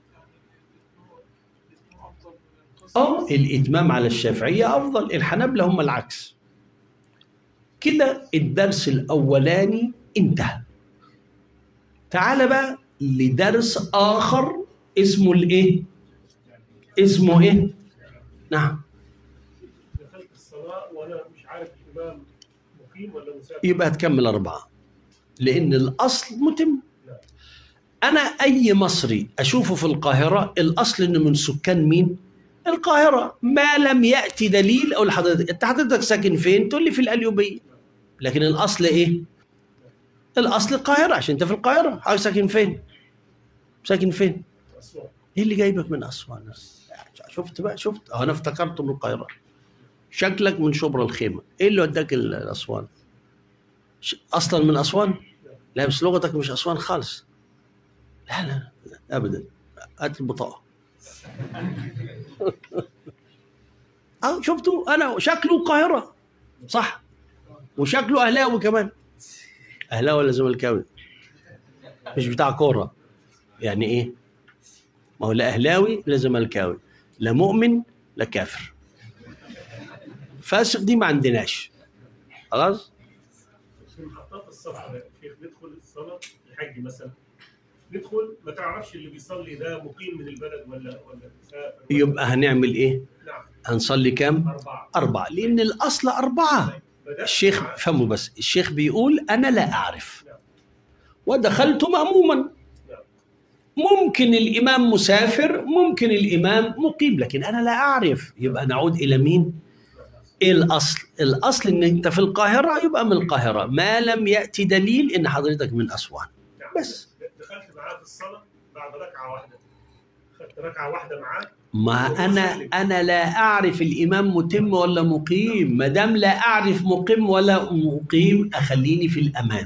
الإتمام على الشافعية أفضل، الحنابلة هم العكس. كده الدرس الأولاني انتهى. تعال بقى لدرس آخر اسمه الإيه؟ اسمه إيه؟ نعم. دخلت الصلاة وأنا مش عارف الإمام مقيم ولا مسافر. يبقى هتكمل 4، لأن الأصل متم. أنا أي مصري أشوفه في القاهرة الأصل إنه من سكان مين؟ القاهرة، ما لم يأتي دليل. أو لحضرتك أنت حضرتك ساكن فين؟ تقول لي في القليوبية، لكن الأصل إيه؟ الأصل القاهرة، عشان أنت في القاهرة. حضرتك ساكن فين؟ ساكن فين؟ أسوان. إيه اللي جايبك من أسوان؟ شفت بقى، شفت؟ أنا افتكرته من القاهرة. شكلك من شبرا الخيمة. إيه اللي وداك الأسوان؟ أصلا من أسوان؟ لا بس لغتك مش أسوان خالص. لا أبدا. هات البطاقة. شفتوا؟ أنا شكله القاهرة صح، وشكله أهلاوي كمان. أهلاوي ولا زملكاوي؟ مش بتاع كورة يعني إيه؟ ما هو لا أهلاوي لا زملكاوي، لا مؤمن لا كافر. فاسق دي ما عندناش. خلاص؟ في محطات الصلاة يا شيخ ندخل الصلاة الحج مثلا، ندخل ما تعرفش اللي بيصلي ده مقيم من البلد ولا مسافر. يبقى هنعمل إيه؟ نعم. هنصلي كام؟ 4، لأن الأصل 4. الشيخ فهموا بس، الشيخ بيقول أنا لا أعرف ودخلت مأموما. ممكن الإمام مسافر، ممكن الإمام مقيم، لكن أنا لا أعرف. يبقى نعود إلى مين؟ الأصل إن أنت في القاهرة يبقى من القاهرة، ما لم يأتي دليل إن حضرتك من أسوان. بس دخلت معاه في الصلاة بعد ركعة واحدة، خدت ركعة واحدة معاه. ما أنا لا أعرف الإمام متم ولا مقيم. ما دام لا أعرف مقيم ولا مقيم أخليني في الأمام.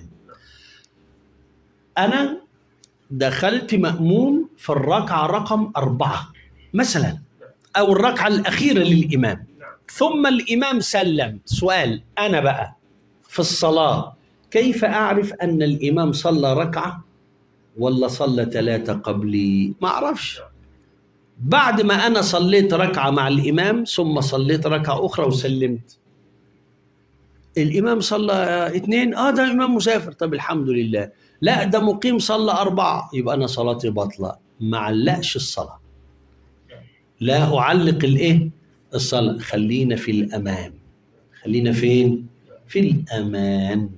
أنا دخلت مأموم في الركعة رقم 4 مثلا، أو الركعة الأخيرة للإمام، ثم الإمام سلم. سؤال، أنا بقى في الصلاة كيف أعرف أن الإمام صلى ركعة ولا صلى 3 قبلي؟ ما أعرفش. بعد ما أنا صليت ركعة مع الإمام ثم صليت ركعة أخرى وسلمت، الإمام صلى 2، ده إمام مسافر، طب الحمد لله. لا ده مقيم صلى 4، يبقى أنا صلاتي باطلة. ما علقش الصلاة، لا أعلق الإيه؟ الصلاة. خلينا في الأمان. خلينا فين؟ في الأمان.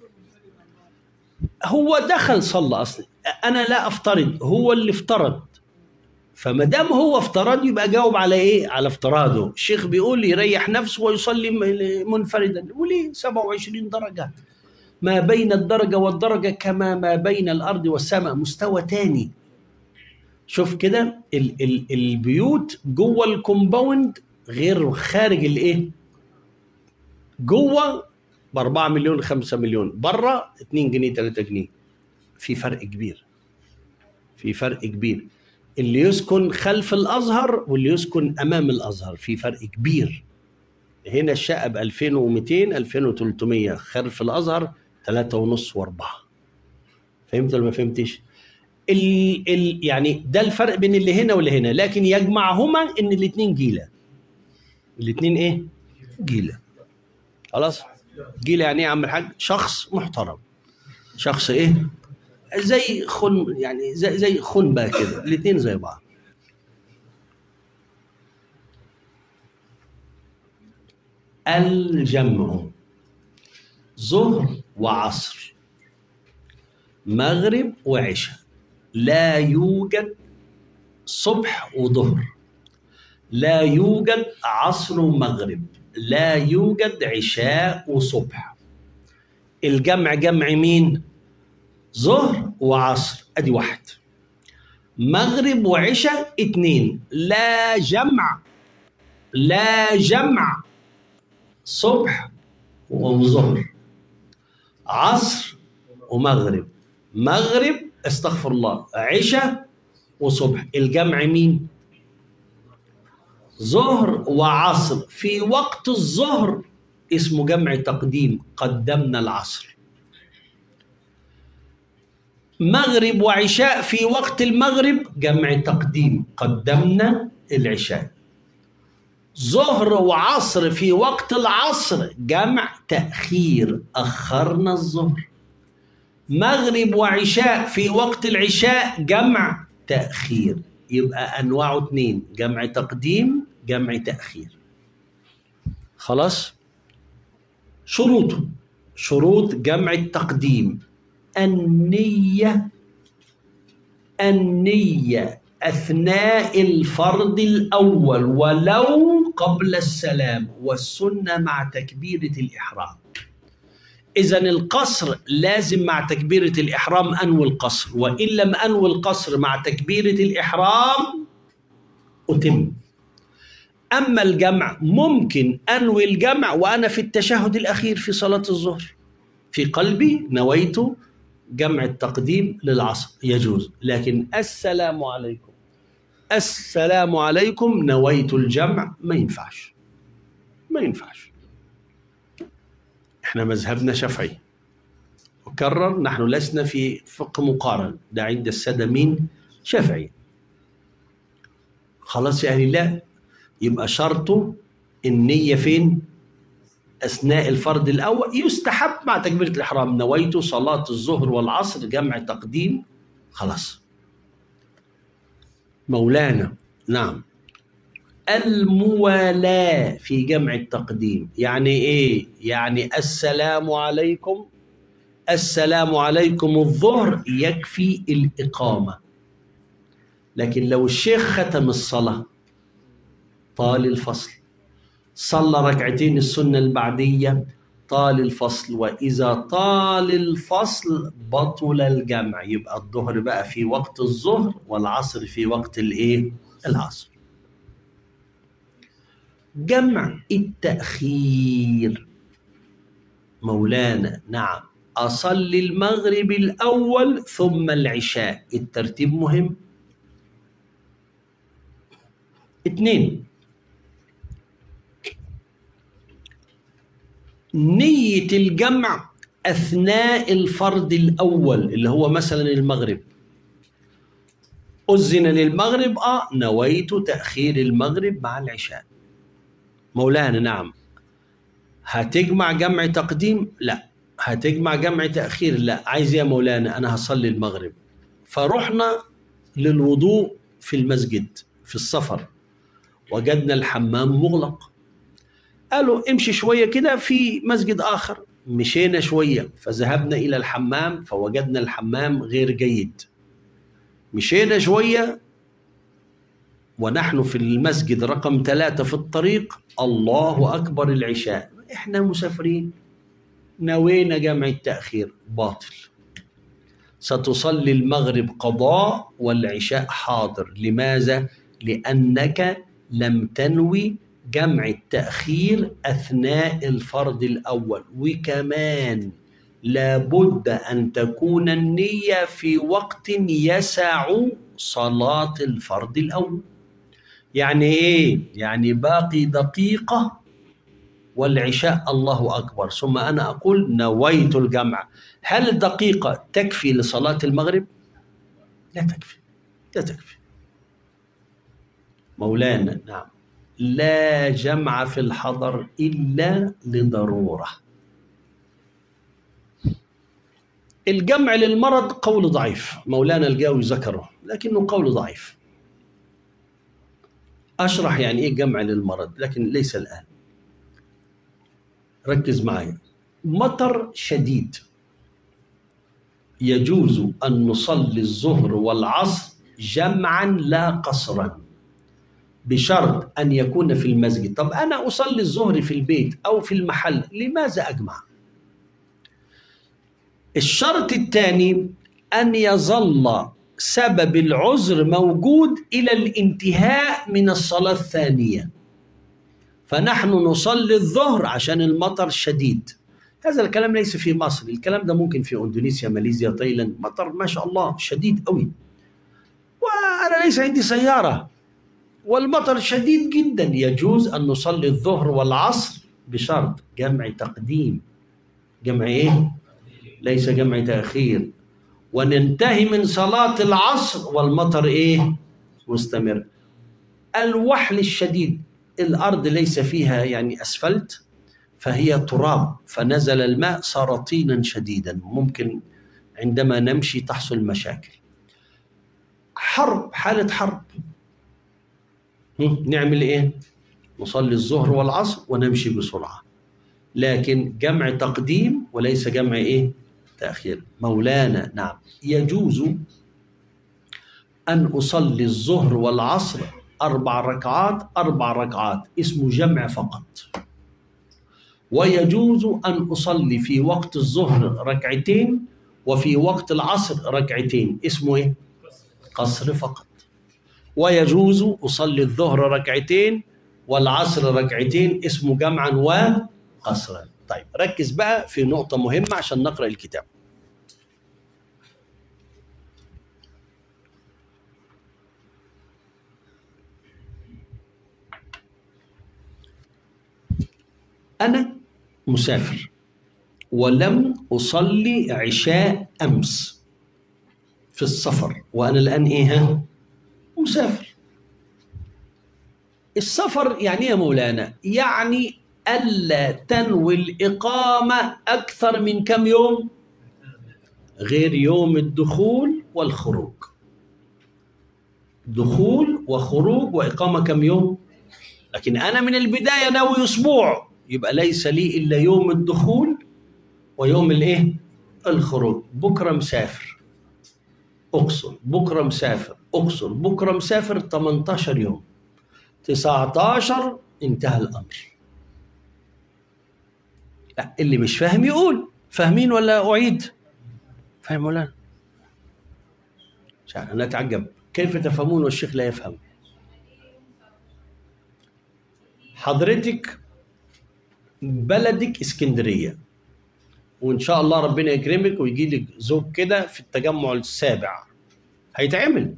هو دخل صلى أصلا، أنا لا أفترض، هو اللي افترض. فما دام هو افترض يبقى جاوب على إيه؟ على افتراضه. الشيخ بيقول يريح نفسه ويصلي منفردا. وليه 27 درجة؟ ما بين الدرجة والدرجة كما ما بين الأرض والسماء، مستوى تاني. شوف كده البيوت جوه الكومباوند غير خارج الايه؟ جوه ب4 مليون 5 مليون، بره 2 جنيه 3 جنيه. في فرق كبير، في فرق كبير. اللي يسكن خلف الازهر واللي يسكن امام الازهر في فرق كبير. هنا الشقه ب 2200 2300، خلف الازهر 3.5 و4. فهمت ولا ما فهمتش؟ يعني ده الفرق بين اللي هنا واللي هنا، لكن يجمعهما ان الاثنين جيلة. الاثنين ايه؟ جيلة. خلاص؟ جيلة يعني ايه يا عم الحاج؟ شخص محترم، شخص ايه؟ زي خن، يعني زي خنبة كده، الاثنين زي بعض. الجمع ظهر وعصر، مغرب وعشاء، لا يوجد صبح وظهر، لا يوجد عصر ومغرب، لا يوجد عشاء وصبح. الجمع جمع مين؟ ظهر وعصر ادي واحد، مغرب وعشاء اتنين. لا جمع، لا جمع صبح وظهر، عصر ومغرب، مغرب استغفر الله عشاء وصبح. الجمع مين؟ ظهر وعصر. في وقت الظهر اسمه جمع تقديم، قدمنا العصر. مغرب وعشاء في وقت المغرب جمع تقديم، قدمنا العشاء. ظهر وعصر في وقت العصر جمع تأخير، أخرنا الظهر. مغرب وعشاء في وقت العشاء جمع تأخير. يبقى أنواعه اتنين، جمع تقديم جمع تأخير. خلاص؟ شروطه، شروط جمع التقديم: النية، النية أثناء الفرض الأول ولو قبل السلام، والسنة مع تكبيرة الإحرام. إذن القصر لازم مع تكبيرة الإحرام أنوي القصر، وإن لم أنوي القصر مع تكبيرة الإحرام أتم. أما الجمع ممكن أنوي الجمع وأنا في التشهد الأخير في صلاة الظهر، في قلبي نويت جمع التقديم للعصر، يجوز. لكن السلام عليكم، السلام عليكم نويت الجمع، ما ينفعش، ما ينفعش. احنا مذهبنا شافعي، وكرر نحن لسنا في فقه مقارن، ده عند السادة مين؟ شافعي. خلاص يا أهل الله، يبقى شرطه النية فين؟ أثناء الفرض الأول. يستحب مع تكبيرة الإحرام نويت صلاة الظهر والعصر جمع تقديم، خلاص. مولانا نعم. الموالاة في جمع التقديم يعني إيه؟ يعني السلام عليكم، السلام عليكم الظهر يكفي الإقامة. لكن لو الشيخ ختم الصلاة طال الفصل، صلى ركعتين السنة البعدية طال الفصل، وإذا طال الفصل بطل الجمع. يبقى الظهر بقى في وقت الظهر والعصر في وقت الإيه؟ العصر. جمع التأخير مولانا نعم. أصلي المغرب الأول ثم العشاء، الترتيب مهم. 2، نية الجمع أثناء الفرض الأول اللي هو مثلا المغرب، أذن للمغرب نويت تأخير المغرب مع العشاء. مولانا نعم. هتجمع جمع تقديم؟ لا. هتجمع جمع تأخير؟ لا. عايز يا مولانا أنا هصلي المغرب، فرحنا للوضوء في المسجد في السفر، وجدنا الحمام مغلق، قالوا امشي شوية كده في مسجد آخر. مشينا شوية فذهبنا إلى الحمام فوجدنا الحمام غير جيد. مشينا شوية ونحن في المسجد رقم 3 في الطريق، الله أكبر العشاء، إحنا مسافرين، نوينا جمع التأخير، باطل. ستصلي المغرب قضاء والعشاء حاضر. لماذا؟ لأنك لم تنوي جمع التأخير أثناء الفرض الأول. وكمان لابد أن تكون النية في وقت يسع صلاة الفرض الأول. يعني إيه؟ يعني باقي دقيقة والعشاء الله أكبر، ثم أنا أقول نويت الجمع. هل الدقيقة تكفي لصلاة المغرب؟ لا تكفي، لا تكفي. مولانا نعم، لا جمع في الحضر إلا لضرورة. الجمع للمرض قول ضعيف، مولانا الجاوي ذكره لكنه قول ضعيف. أشرح يعني إيه جمع للمرض لكن ليس الآن. ركز معي. مطر شديد يجوز أن نصلي الظهر والعصر جمعا لا قصرا بشرط أن يكون في المسجد. طب أنا أصلي الظهر في البيت أو في المحل، لماذا أجمع؟ الشرط الثاني أن يظل سبب العذر موجود إلى الانتهاء من الصلاة الثانية. فنحن نصلي الظهر عشان المطر شديد. هذا الكلام ليس في مصر، الكلام ده ممكن في اندونيسيا، ماليزيا، تايلاند، مطر ما شاء الله شديد قوي، وانا ليس عندي سياره والمطر شديد جدا. يجوز ان نصلي الظهر والعصر بشرط جمع تقديم. جمع ايه؟ ليس جمع تاخير. وننتهي من صلاه العصر والمطر ايه؟ مستمر. الوحل الشديد، الارض ليس فيها يعني اسفلت، فهي تراب، فنزل الماء صار طينا شديدا، ممكن عندما نمشي تحصل مشاكل. حرب، حالة حرب، نعمل ايه؟ نصلي الظهر والعصر ونمشي بسرعة، لكن جمع تقديم وليس جمع ايه؟ تأخير. مولانا نعم، يجوز أن أصلي الظهر والعصر 4 ركعات 4 ركعات، اسمه جمع فقط. ويجوز أن أصلي في وقت الظهر ركعتين وفي وقت العصر ركعتين، اسمه إيه؟ قصر فقط. ويجوز أصلي الظهر ركعتين والعصر ركعتين، اسمه جمعا وقصرا. طيب ركز بقى في نقطة مهمة عشان نقرأ الكتاب. أنا مسافر ولم أصلي عشاء أمس في السفر، وأنا الآن إيه؟ مسافر. السفر يعني إيه يا مولانا؟ يعني ألا تنوي الإقامة أكثر من كم يوم؟ غير يوم الدخول والخروج. دخول وخروج وإقامة كم يوم؟ لكن أنا من البداية ناوي أسبوع، يبقى ليس لي إلا يوم الدخول ويوم الإيه؟ الخروج. بكرة مسافر أقصر، بكرة مسافر أقصر، بكرة مسافر 18 يوم، 19 انتهى الأمر. لا، اللي مش فاهم يقول. فاهمين ولا أعيد؟ فاهم ولا لا؟ أنا أتعجب كيف تفهمون والشيخ لا يفهم. حضرتك بلدك اسكندرية، وإن شاء الله ربنا يكرمك ويجي لك زوج كده في التجمع السابع، هيتعمل.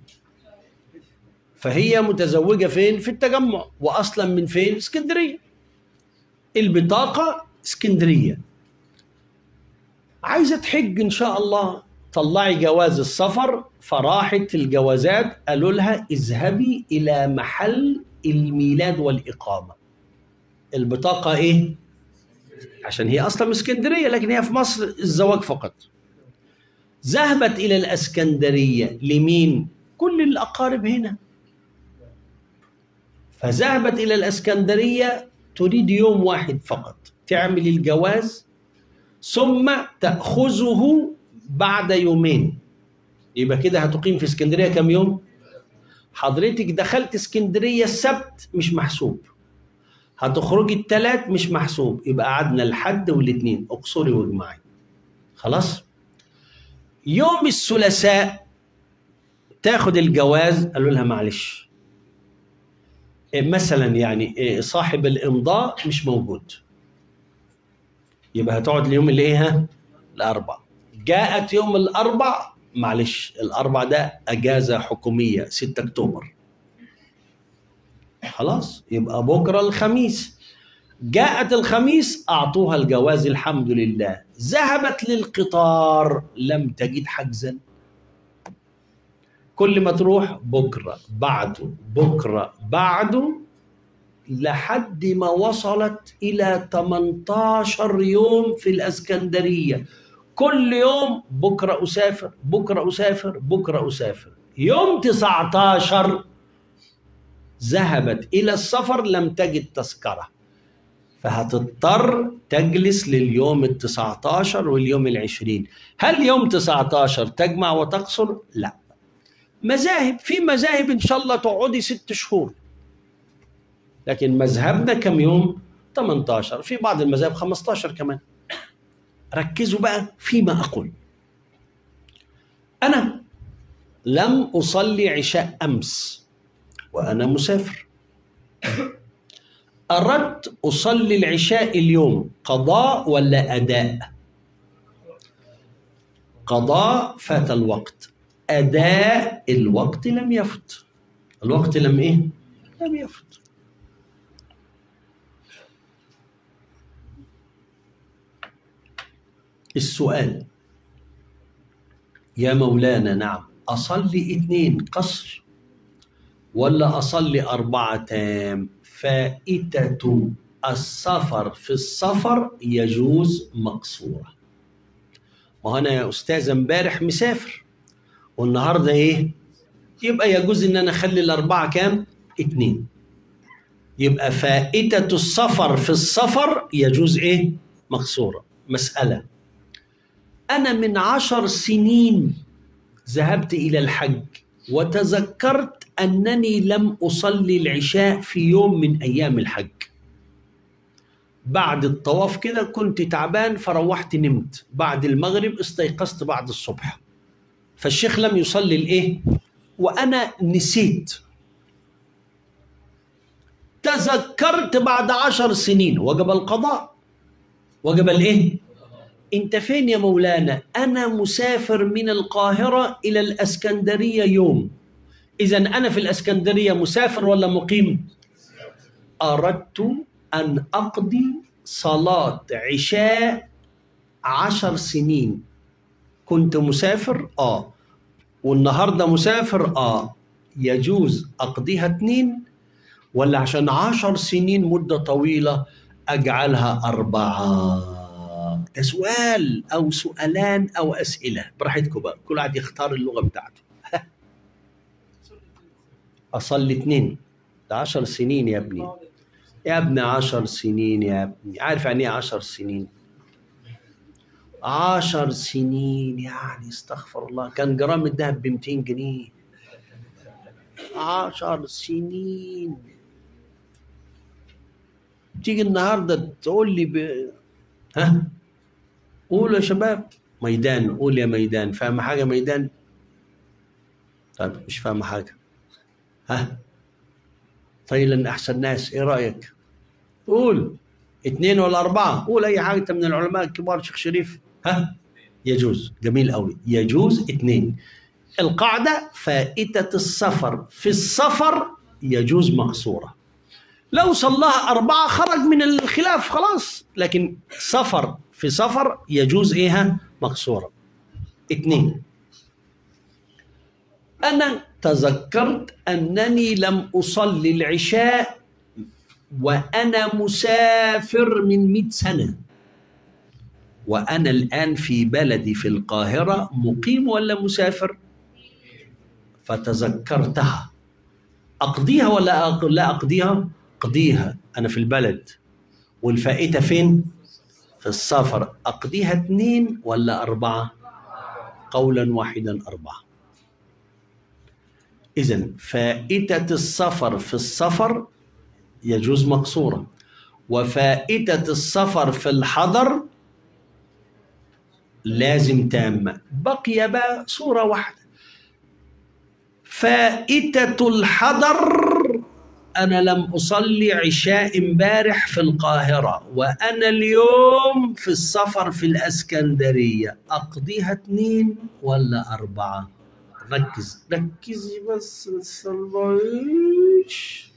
فهي متزوجة فين؟ في التجمع، وأصلا من فين؟ اسكندرية. البطاقة اسكندرية. عايزة تحج إن شاء الله، طلعي جواز السفر، فراحت الجوازات قالوا لها اذهبي إلى محل الميلاد والإقامة. البطاقة إيه؟ عشان هي أصلا من اسكندرية لكن هي في مصر الزواج فقط. ذهبت إلى الإسكندرية لمين؟ كل الأقارب هنا. فذهبت إلى الإسكندرية تريد يوم واحد فقط تعمل الجواز، ثم تأخذه بعد يومين. يبقى كده هتقيم في اسكندرية كم يوم؟ حضرتك دخلت اسكندرية السبت مش محسوب، هتخرجي الثلاث مش محسوب، يبقى قعدنا الحد والاثنين، اقصري واجمعي. خلاص؟ يوم الثلاثاء تاخد الجواز، قالوا لها معلش مثلا يعني صاحب الامضاء مش موجود، يبقى هتقعد اليوم اللي ايه؟ الاربع. جاءت يوم الاربع، معلش الاربع ده اجازه حكوميه 6 اكتوبر. خلاص يبقى بكره الخميس. جاءت الخميس، اعطوها الجواز الحمد لله. ذهبت للقطار لم تجد حجزا، كل ما تروح بكرة بعده بكرة بعده لحد ما وصلت إلى 18 يوم في الإسكندرية. كل يوم بكرة أسافر بكرة أسافر بكرة أسافر. يوم 19 ذهبت إلى السفر لم تجد تذكرة، فهتضطر تجلس لليوم 19 واليوم 20. هل يوم 19 تجمع وتقصر؟ لا. مذاهب، في مذاهب إن شاء الله تقعدي 6 شهور، لكن مذهبنا كم يوم؟ 18. في بعض المذاهب 15 كمان. ركزوا بقى فيما أقول. أنا لم أصلي عشاء أمس وأنا مسافر، أردت أصلي العشاء اليوم، قضاء ولا أداء؟ قضاء، فات الوقت. أداء، الوقت لم يفت. الوقت لم إيه؟ لم يفت. السؤال يا مولانا، نعم، أصلي 2 قصر ولا أصلي 4 تام؟ فائتة السفر في السفر يجوز مقصورة. ما أنا يا أستاذ امبارح مسافر والنهاردة إيه؟ يبقى يجوز إن أنا أخلي 4 كام؟ 2. يبقى فائتة السفر في السفر يجوز إيه؟ مقصورة. مسألة، أنا من 10 سنين ذهبت إلى الحج وتذكرت أنني لم أصلي العشاء في يوم من أيام الحج. بعد الطواف كده كنت تعبان فروحت نمت، بعد المغرب استيقظت بعد الصبح، فالشيخ لم يصلي الإيه؟ وأنا نسيت. تذكرت بعد 10 سنين، وجب القضاء، وجب الإيه؟ أنت فين يا مولانا؟ أنا مسافر من القاهرة إلى الإسكندرية يوم. إذن أنا في الإسكندرية مسافر ولا مقيم؟ أردت أن أقضي صلاة عشاء 10 سنين. كنت مسافر؟ والنهاردة مسافر؟ يجوز أقضيها 2 ولا عشان 10 سنين مدة طويلة أجعلها 4؟ ده سؤال أو سؤالان أو أسئلة، براحتكم بقى، كل واحد يختار اللغة بتاعته. أصلي 2، ده 10 سنين يا ابني. يا ابني 10 سنين يا ابني، عارف يعني ايه 10 سنين؟ 10 سنين يعني استغفر الله، كان جرام الذهب ب 200 جنيه. 10 سنين. تيجي النهارده تقول لي ها؟ قولوا يا شباب. ميدان، قول يا ميدان. فاهم حاجة ميدان؟ طيب مش فاهم حاجة. ها؟ طيب أحسن ناس، إيه رأيك؟ قول 2 ولا 4؟ قول أي حاجة من العلماء الكبار. شيخ شريف، ها؟ يجوز. جميل قوي، يجوز 2. القاعدة فائتة السفر في السفر يجوز مقصورة. لو صلاها 4 خرج من الخلاف خلاص، لكن سفر في سفر يجوز إيه؟ مقصورة. 2، أنا تذكرت أنني لم أصلي العشاء وأنا مسافر من 100 سنة، وأنا الآن في بلدي في القاهرة، مقيم ولا مسافر؟ فتذكرتها، أقضيها ولا لا أقضيها؟ أقضيها، أنا في البلد والفائتة فين؟ في السفر. أقضيها 2 ولا 4؟ قولا واحدا 4. إذن فائتة السفر في السفر يجوز مقصورة، وفائتة السفر في الحضر لازم تامة. بقي بقى صورة واحدة، فائتة الحضر. أنا لم أصلي عشاء امبارح في القاهرة وأنا اليوم في السفر في الإسكندرية، أقضيها 2 ولا 4؟ ركزي بس الصلويش.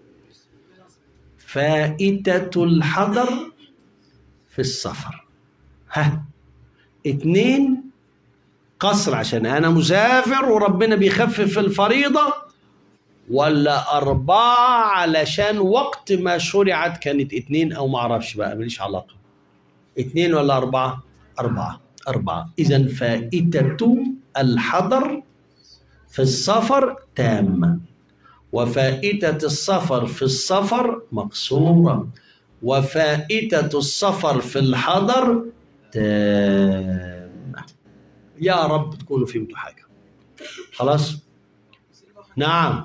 فائتة الحضر في السفر 2 قصر عشان أنا مسافر وربنا بيخفف الفريضة، ولا 4 علشان وقت ما شرعت كانت 2 أو ما أعرفش بقى، ماليش علاقة. 2 ولا 4؟ 4. إذا فائدة الحضر في السفر تامة، وفائدة السفر في السفر مقصورة، وفائدة السفر في الحضر تامة. يا رب تكونوا فهمتوا حاجة. خلاص؟ نعم.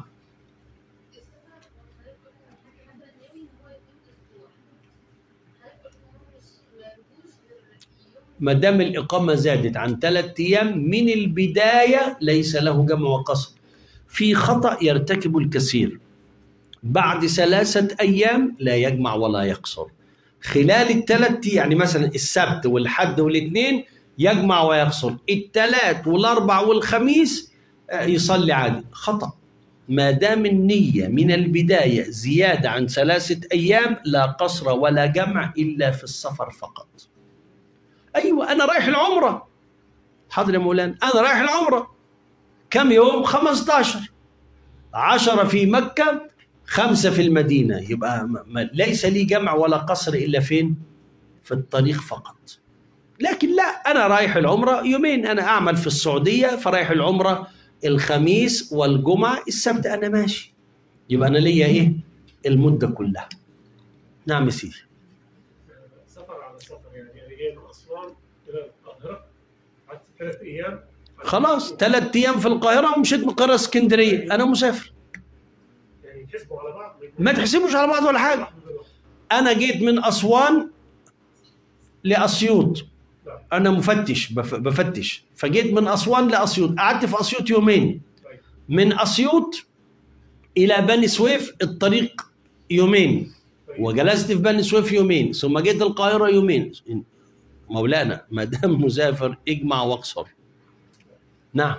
ما دام الإقامة زادت عن 3 أيام من البداية ليس له جمع وقصر. في خطأ يرتكب الكثير، بعد 3 أيام لا يجمع ولا يقصر. خلال ال3 يعني مثلا السبت والحد والاثنين يجمع ويقصر، الثلاث والاربع والخميس يصلي عادي. خطأ. ما دام النية من البداية زيادة عن 3 أيام لا قصر ولا جمع إلا في السفر فقط. أيوة أنا رايح العمرة. حاضر يا مولانا، أنا رايح العمرة. كم يوم؟ 15. 10 في مكة، 5 في المدينة، يبقى ليس لي جمع ولا قصر إلا فين؟ في الطريق فقط. لكن لا، أنا رايح العمرة يومين، أنا أعمل في السعودية فرايح العمرة الخميس والجمعة، السبت أنا ماشي، يبقى أنا ليا إيه؟ المدة كلها. نعم يا سيدي. سفر على سفر، يعني جاي من أسوان إلى القاهرة قعدت 3 أيام. خلاص 3 أيام في القاهرة ومشيت من القاهرة اسكندرية، أنا مسافر. يعني يتحسبوا على بعض؟ ما تحسبوش على بعض ولا حاجة. أنا جيت من أسوان لأسيوط، أنا مفتش بفتش، فجيت من أسوان لأسيوط، قعدت في أسيوط يومين. من أسيوط إلى بني سويف الطريق يومين، وجلست في بني سويف يومين، ثم جيت القاهرة يومين. مولانا ما دام مسافر اجمع واقصر. نعم.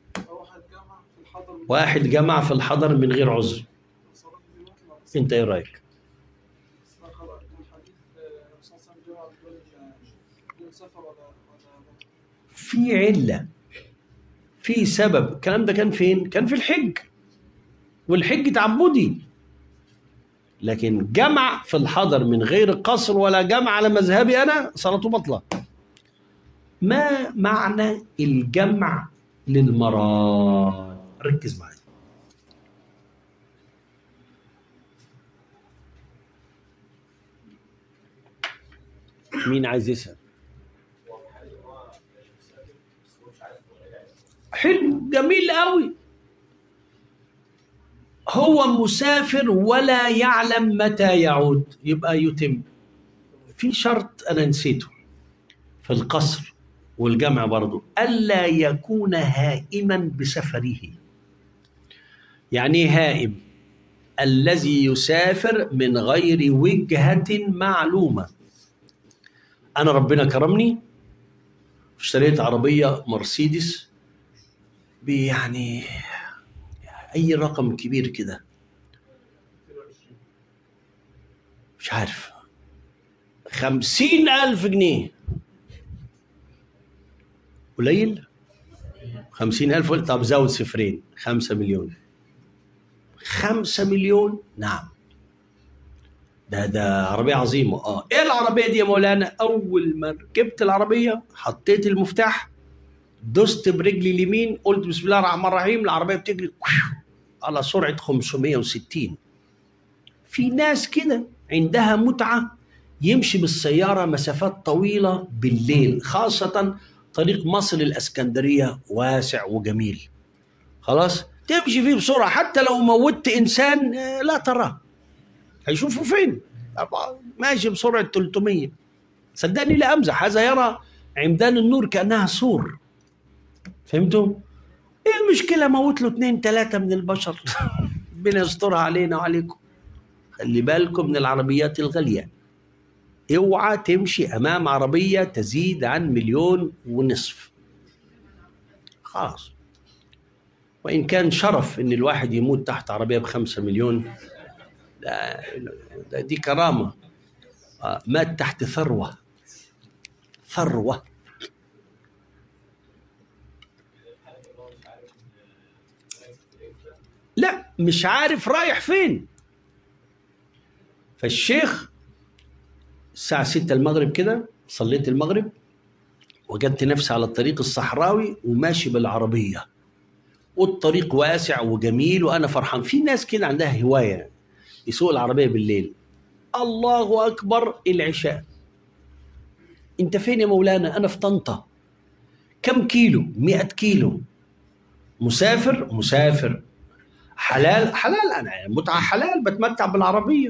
واحد جمع في الحضر من غير عذر. انت ايه رايك؟ في علة، في سبب. الكلام ده كان فين؟ كان في الحج، والحج تعبدي. لكن جمع في الحضر من غير قصر ولا جمع على مذهبي أنا صلاته بطلة. ما معنى الجمع للمرأة؟ ركز معي. مين عايز يسأل؟ حلو، جميل قوي. هو مسافر ولا يعلم متى يعود، يبقى يتم. في شرط أنا نسيته في القصر والجمع برضو، ألا يكون هائما بسفره. يعني هائم الذي يسافر من غير وجهة معلومة. أنا ربنا كرمني اشتريت عربية مرسيدس يعني أي رقم كبير كده، مش عارف، 50,000 جنيه. قليل؟ 50,000. طب زود 0، 5 مليون. 5 مليون؟ نعم. ده عربية عظيمة. ايه العربية دي يا مولانا؟ أول ما ركبت العربية حطيت المفتاح، دست برجلي اليمين، قلت بسم الله الرحمن الرحيم، العربية بتجري على سرعة 560. في ناس كده عندها متعة يمشي بالسيارة مسافات طويلة بالليل، خاصة طريق مصر الإسكندرية واسع وجميل، خلاص تمشي فيه بسرعة، حتى لو موتت إنسان لا تراه، هيشوفوا فين؟ طبعا ماشي بسرعة 300. صدقني لا أمزح، هذا يرى عمدان النور كأنها سور. فهمتوا؟ ايه المشكلة؟ موت له 2 3 من البشر. ربنا يسترها علينا وعليكم. خلي بالكم من العربيات الغالية، اوعى تمشي امام عربية تزيد عن 1.5 مليون. خلاص. وان كان شرف ان الواحد يموت تحت عربية ب5 مليون، دي كرامة. مات تحت ثروة. مش عارف رايح فين. فالشيخ الساعة 6 المغرب كده صليت المغرب، وجدت نفسي على الطريق الصحراوي وماشي بالعربية، والطريق واسع وجميل وأنا فرحان. في ناس كده عندها هواية يسوق العربية بالليل. الله أكبر، العشاء. أنت فين يا مولانا؟ أنا في طنطا. كم كيلو؟ 100 كيلو. مسافر؟ مسافر. حلال؟ حلال. أنا متعة حلال، بتمتع بالعربية.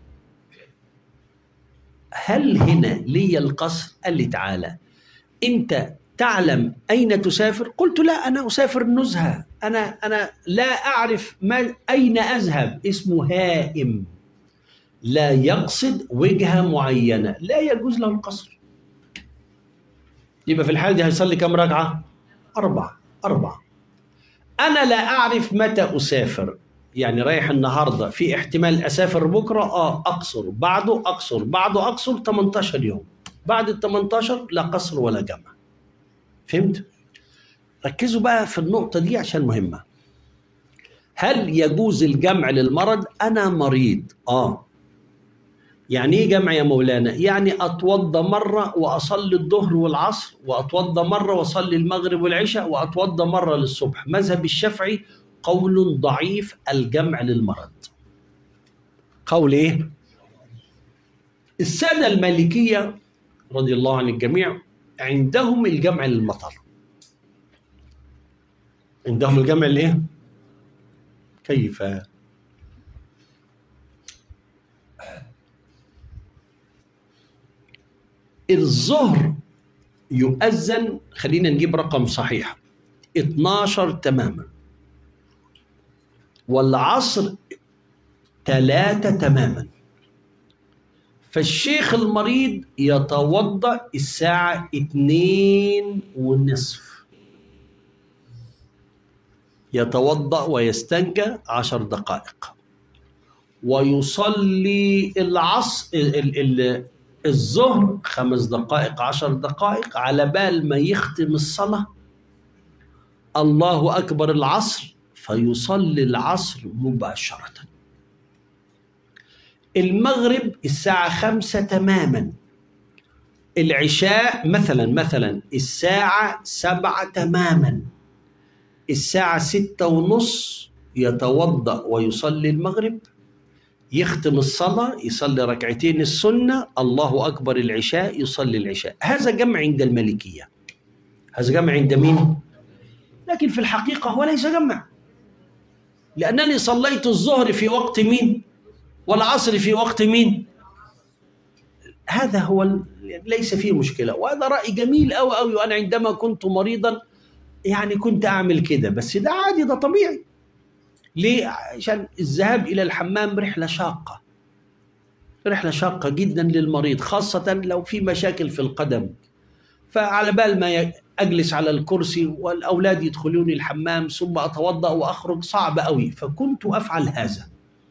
هل هنا لي القصر؟ قال لي تعالى، أنت تعلم أين تسافر؟ قلت لا، أنا أسافر نزهة، أنا لا أعرف أين أذهب. اسمه هائم، لا يقصد وجهة معينة، لا يجوز له القصر. يبقى في الحال دي هيصلي كم ركعة؟ 4. أنا لا أعرف متى أسافر، يعني رايح النهاردة، في احتمال أسافر بكرة، أقصر، بعده أقصر، بعده أقصر، 18 يوم. بعد ال 18 لا قصر ولا جمع. فهمت؟ ركزوا بقى في النقطة دي عشان مهمة. هل يجوز الجمع للمرض؟ أنا مريض. يعني ايه جمع يا مولانا؟ يعني اتوضى مرة واصلي الظهر والعصر، واتوضى مرة واصلي المغرب والعشاء، واتوضى مرة للصبح. مذهب الشافعي قول ضعيف الجمع للمرض. قول ايه؟ السادة المالكية رضي الله عن الجميع عندهم الجمع للمطر. عندهم الجمع لايه؟ كيف؟ الظهر يؤذن، خلينا نجيب رقم صحيح، 12 تماما، والعصر 3 تماما. فالشيخ المريض يتوضأ الساعة 2:30، يتوضأ ويستنجى 10 دقائق، ويصلي العصر الظهر 5 دقائق 10 دقائق، على بال ما يختم الصلاة الله أكبر العصر، فيصلي العصر مباشرة. المغرب الساعة 5 تماما. العشاء مثلا الساعة 7 تماما. الساعة 6:30 يتوضأ ويصلي المغرب، يختم الصلاة، يصلي ركعتين السنة، الله أكبر العشاء، يصلي العشاء. هذا جمع عند المالكية. هذا جمع عند مين؟ لكن في الحقيقة هو ليس جمع، لأنني صليت الظهر في وقت مين؟ والعصر في وقت مين؟ هذا هو ليس فيه مشكلة، وهذا رأي جميل أوي أوي. وأنا عندما كنت مريضا يعني كنت أعمل كده، بس ده عادي، ده طبيعي. ليه؟ عشان الذهاب إلى الحمام رحلة شاقة، رحلة شاقة جدا للمريض، خاصة لو في مشاكل في القدم. فعلى بال ما أجلس على الكرسي والأولاد يدخلون الحمام ثم أتوضأ وأخرج صعب أوي. فكنت أفعل هذا،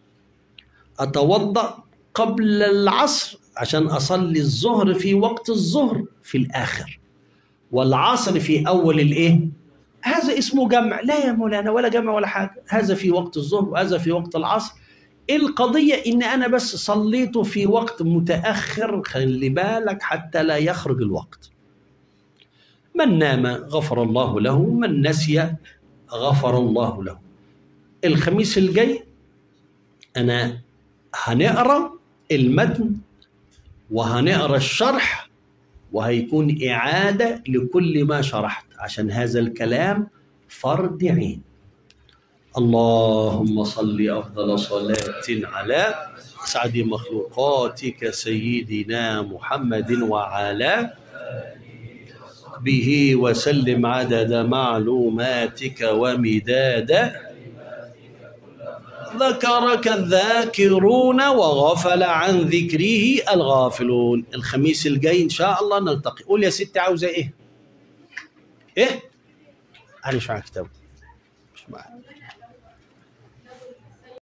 أتوضأ قبل العصر عشان أصلي الظهر في وقت الظهر في الآخر، والعصر في أول الإيه؟ هذا اسمه جمع. لا يا مولانا، ولا جمع ولا حاجة، هذا في وقت الظهر وهذا في وقت العصر. القضية إن أنا بس صليته في وقت متأخر، خلي بالك حتى لا يخرج الوقت. من نام غفر الله له، من نسي غفر الله له. الخميس الجاي أنا هنقرأ المتن وهنقرأ الشرح، وهيكون إعادة لكل ما شرحت، عشان هذا الكلام فرض عين. اللهم صل أفضل صلاة على أسعد مخلوقاتك سيدنا محمد وعلى به وسلم عدد معلوماتك ومداد ذكرك الذاكرون وغفل عن ذكره الغافلون. الخميس الجاي إن شاء الله نلتقي. قول يا ستي عاوزة إيه؟ أنا مش معاك كتاب، مش معاك.